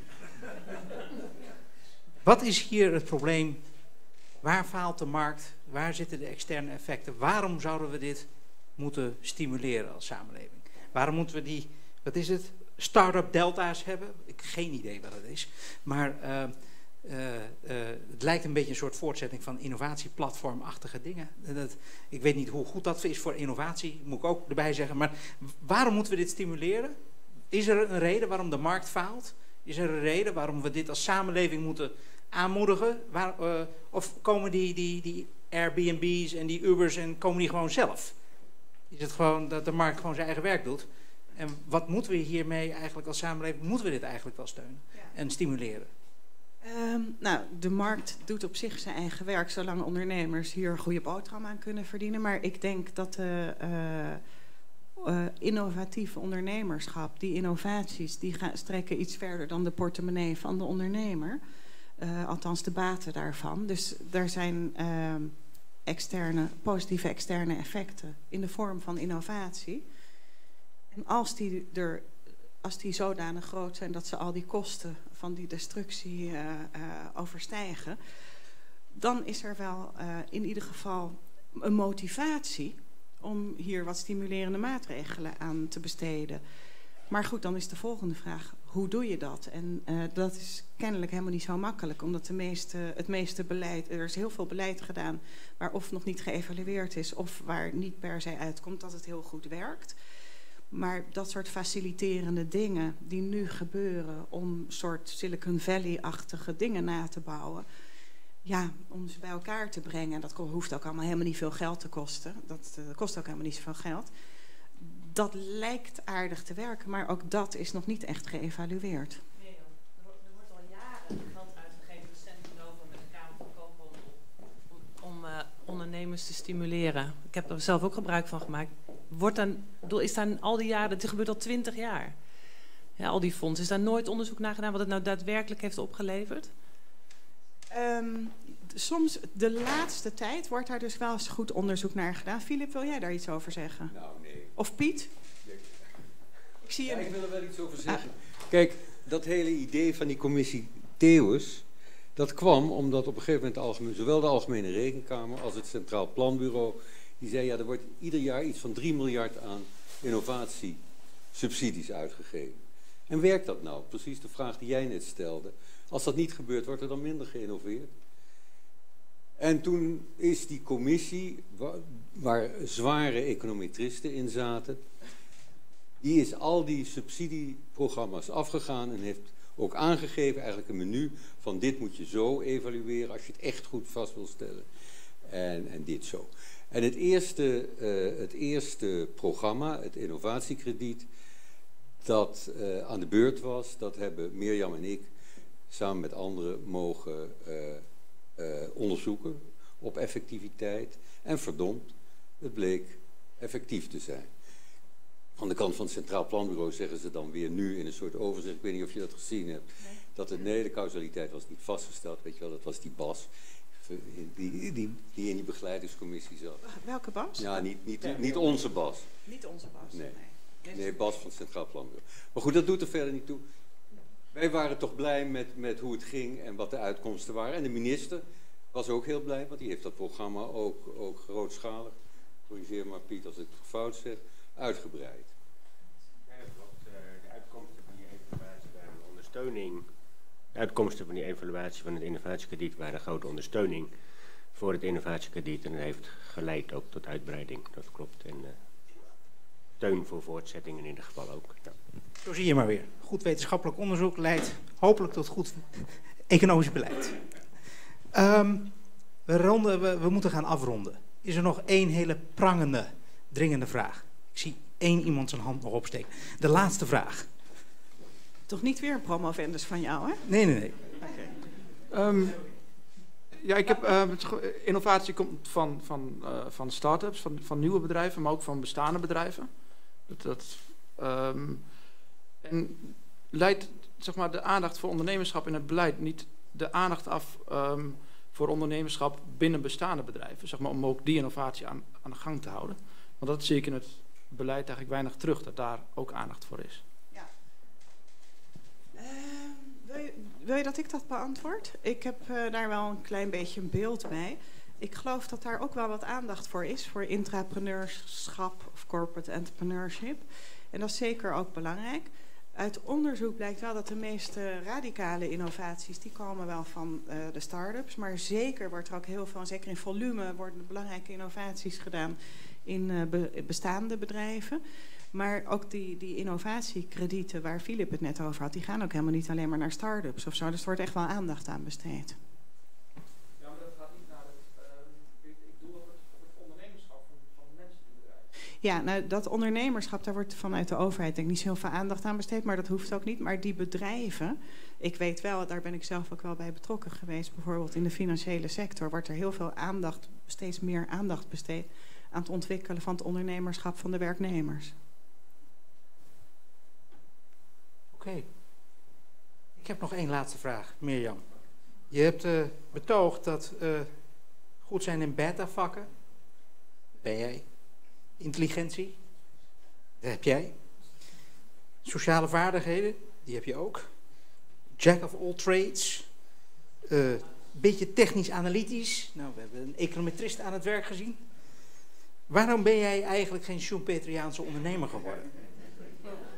wat is hier het probleem? Waar faalt de markt? Waar zitten de externe effecten? Waarom zouden we dit moeten stimuleren als samenleving? Waarom moeten we die, wat is het, start-up delta's hebben? Ik heb geen idee wat het is. Maar uh, uh, uh, het lijkt een beetje een soort voortzetting van innovatieplatformachtige dingen. Dat, ik weet niet hoe goed dat is voor innovatie, moet ik ook erbij zeggen. Maar waarom moeten we dit stimuleren? Is er een reden waarom de markt faalt? Is er een reden waarom we dit als samenleving moeten aanmoedigen? Waar, uh, of komen die, die, die Airbnb's en die Ubers en komen die gewoon zelf? Is het gewoon dat de markt gewoon zijn eigen werk doet? En wat moeten we hiermee eigenlijk als samenleving, moeten we dit eigenlijk wel steunen ja. en stimuleren? Um, nou, de markt doet op zich zijn eigen werk, zolang ondernemers hier een goede boterham aan kunnen verdienen. Maar ik denk dat de uh, uh, innovatieve ondernemerschap, die innovaties, die gaan, strekken iets verder dan de portemonnee van de ondernemer. Uh, althans de baten daarvan. Dus er zijn uh, externe, positieve externe effecten in de vorm van innovatie. En als die, er, als die zodanig groot zijn dat ze al die kosten van die destructie uh, uh, overstijgen, dan is er wel uh, in ieder geval een motivatie om hier wat stimulerende maatregelen aan te besteden. Maar goed, dan is de volgende vraag, hoe doe je dat? En uh, dat is kennelijk helemaal niet zo makkelijk, omdat de meeste, het meeste beleid, er is heel veel beleid gedaan waar of nog niet geëvalueerd is of waar niet per se uitkomt dat het heel goed werkt. Maar dat soort faciliterende dingen die nu gebeuren om soort Silicon Valley-achtige dingen na te bouwen, ja, om ze bij elkaar te brengen, dat hoeft ook allemaal helemaal niet veel geld te kosten. Dat uh, kost ook helemaal niet zoveel geld. Dat lijkt aardig te werken, maar ook dat is nog niet echt geëvalueerd. Nee, er wordt al jaren geld uitgegeven, recent over met de Kamer van Koophandel, om, om uh, ondernemers te stimuleren. Ik heb er zelf ook gebruik van gemaakt. Wordt dan, is daar al die jaren, dit gebeurt al twintig jaar. Ja, al die fondsen. Is daar nooit onderzoek naar gedaan wat het nou daadwerkelijk heeft opgeleverd? Um, soms, de laatste tijd, wordt daar dus wel eens goed onderzoek naar gedaan. Filip, wil jij daar iets over zeggen? Nou, nee. Of Piet? Nee. Ik zie je. Ja, ik wil er wel iets over zeggen. Ah. Kijk, dat hele idee van die commissie Theeuwens, dat kwam omdat op een gegeven moment de algemeen, zowel de Algemene Rekenkamer als het Centraal Planbureau, die zei, ja, er wordt ieder jaar iets van drie miljard aan innovatiesubsidies uitgegeven. En werkt dat nou? Precies de vraag die jij net stelde. Als dat niet gebeurt, wordt er dan minder geïnnoveerd? En toen is die commissie, waar, waar zware econometristen in zaten, die is al die subsidieprogramma's afgegaan en heeft ook aangegeven, eigenlijk een menu van dit moet je zo evalueren als je het echt goed vast wil stellen. En, en dit zo. En het eerste, uh, het eerste programma, het innovatiekrediet, dat uh, aan de beurt was, dat hebben Mirjam en ik samen met anderen mogen uh, uh, onderzoeken op effectiviteit. En verdomd, het bleek effectief te zijn. Van de kant van het Centraal Planbureau zeggen ze dan weer nu in een soort overzicht, ik weet niet of je dat gezien hebt, nee. dat het, nee, de causaliteit was niet vastgesteld, weet je wel, dat was die Bas. Die, die, die in die begeleidingscommissie zat. Welke Bas? Ja, niet, niet, niet onze Bas. Niet onze Bas, nee. nee. Nee, Bas van het Centraal Planbureau. Maar goed, dat doet er verder niet toe. Wij waren toch blij met, met hoe het ging en wat de uitkomsten waren. En de minister was ook heel blij, want die heeft dat programma ook, ook grootschalig, corrigeer maar Piet als ik het fout zeg, uitgebreid. Ja, dat klopt. De uitkomsten van die evaluatie waren een ondersteuning. De uitkomsten van die evaluatie van het innovatiekrediet waren een grote ondersteuning voor het innovatiekrediet. En dat heeft geleid ook tot uitbreiding, dat klopt. En uh, steun voor voortzetting in ieder geval ook. Ja. Zo zie je maar weer. Goed wetenschappelijk onderzoek leidt hopelijk tot goed economisch beleid. Um, we, ronden, we, we moeten gaan afronden. Is er nog één hele prangende, dringende vraag? Ik zie één iemand zijn hand nog opsteken. De laatste vraag. Toch niet weer een promovendus van jou, hè? Nee, nee, nee. Okay. Um, ja, ik heb, uh, innovatie komt van, van, uh, van start-ups, van, van nieuwe bedrijven, maar ook van bestaande bedrijven. Dat, dat, um, en leidt zeg maar, de aandacht voor ondernemerschap in het beleid niet de aandacht af um, voor ondernemerschap binnen bestaande bedrijven, zeg maar, om ook die innovatie aan, aan de gang te houden. Want dat zie ik in het beleid eigenlijk weinig terug, dat daar ook aandacht voor is. Ja. Uh, wil, je, wil je dat ik dat beantwoord? Ik heb uh, daar wel een klein beetje een beeld bij. Ik geloof dat daar ook wel wat aandacht voor is, voor intrapreneurschap of corporate entrepreneurship. En dat is zeker ook belangrijk. Uit onderzoek blijkt wel dat de meeste radicale innovaties, die komen wel van uh, de start-ups. Maar zeker wordt er ook heel veel, zeker in volume, worden belangrijke innovaties gedaan in uh, be, bestaande bedrijven. Maar ook die, die innovatiekredieten waar Filip het net over had, die gaan ook helemaal niet alleen maar naar start-ups of zo. Dus er wordt echt wel aandacht aan besteed. Ja, maar dat gaat niet naar het, uh, ik, ik doe op het, op het ondernemerschap van, van mensen in bedrijven. Ja, nou dat ondernemerschap, daar wordt vanuit de overheid denk ik niet zo heel veel aandacht aan besteed, maar dat hoeft ook niet. Maar die bedrijven, ik weet wel, daar ben ik zelf ook wel bij betrokken geweest, bijvoorbeeld in de financiële sector, wordt er heel veel aandacht, steeds meer aandacht besteed aan het ontwikkelen van het ondernemerschap van de werknemers. Oké. Okay. Ik heb nog één laatste vraag, Mirjam. Je hebt uh, betoogd dat uh, goed zijn in beta-vakken, ben jij. Intelligentie, dat heb jij. Sociale vaardigheden, die heb je ook. Jack of all trades. Een uh, beetje technisch-analytisch. Nou, we hebben een econometrist aan het werk gezien. Waarom ben jij eigenlijk geen Schumpeteriaanse ondernemer geworden?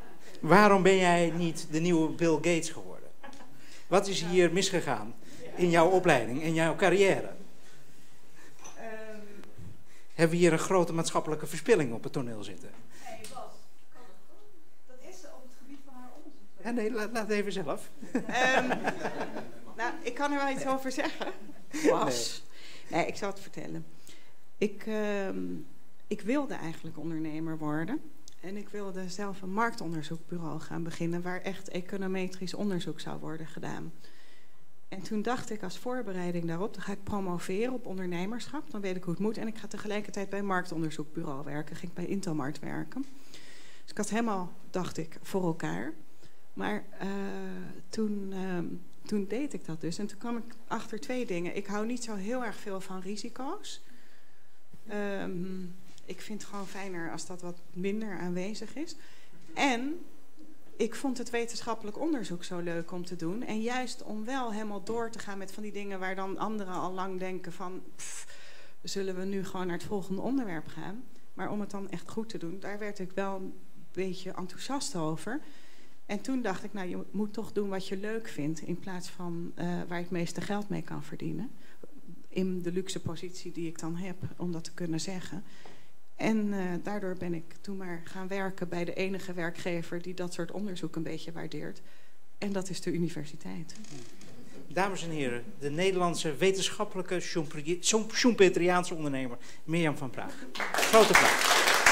waarom ben jij niet de nieuwe Bill Gates geworden? Wat is hier misgegaan in jouw opleiding, in jouw carrière? Um, Hebben we hier een grote maatschappelijke verspilling op het toneel zitten? Nee, Bas, kan dat gewoon? Dat is ze op het gebied van haar onderzoek. Ja, nee, laat, laat even zelf. um, nou, ik kan er wel iets over zeggen. Bas. Nee. nee, ik zal het vertellen. Ik, um, ik wilde eigenlijk ondernemer worden. En ik wilde zelf een marktonderzoekbureau gaan beginnen waar echt econometrisch onderzoek zou worden gedaan. En toen dacht ik als voorbereiding daarop, dan ga ik promoveren op ondernemerschap. Dan weet ik hoe het moet. En ik ga tegelijkertijd bij een marktonderzoekbureau werken. Ging ik bij Intelmart werken. Dus ik had helemaal, dacht ik, voor elkaar. Maar uh, toen, uh, toen deed ik dat dus. En toen kwam ik achter twee dingen. Ik hou niet zo heel erg veel van risico's. Um, ik vind het gewoon fijner als dat wat minder aanwezig is. En ik vond het wetenschappelijk onderzoek zo leuk om te doen. En juist om wel helemaal door te gaan met van die dingen waar dan anderen al lang denken van, pff, zullen we nu gewoon naar het volgende onderwerp gaan? Maar om het dan echt goed te doen, daar werd ik wel een beetje enthousiast over. En toen dacht ik, nou, je moet toch doen wat je leuk vindt in plaats van uh, waar je het meeste geld mee kan verdienen. In de luxe positie die ik dan heb, om dat te kunnen zeggen. En uh, daardoor ben ik toen maar gaan werken bij de enige werkgever die dat soort onderzoek een beetje waardeert. En dat is de universiteit. Dames en heren, de Nederlandse wetenschappelijke Schumpeteriaanse ondernemer Mirjam van Praag. Grote applaus.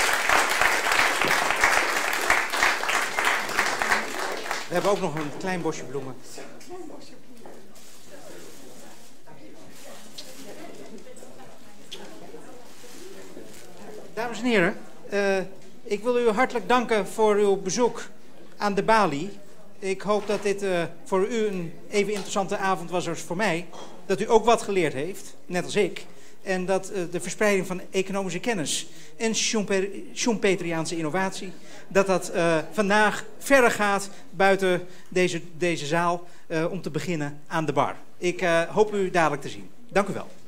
We hebben ook nog een klein bosje bloemen. Dames en heren, uh, ik wil u hartelijk danken voor uw bezoek aan de Bali. Ik hoop dat dit uh, voor u een even interessante avond was als voor mij. Dat u ook wat geleerd heeft, net als ik. En dat uh, de verspreiding van economische kennis en Schumpeteriaanse innovatie, dat dat uh, vandaag verder gaat buiten deze, deze zaal uh, om te beginnen aan de bar. Ik uh, hoop u dadelijk te zien. Dank u wel.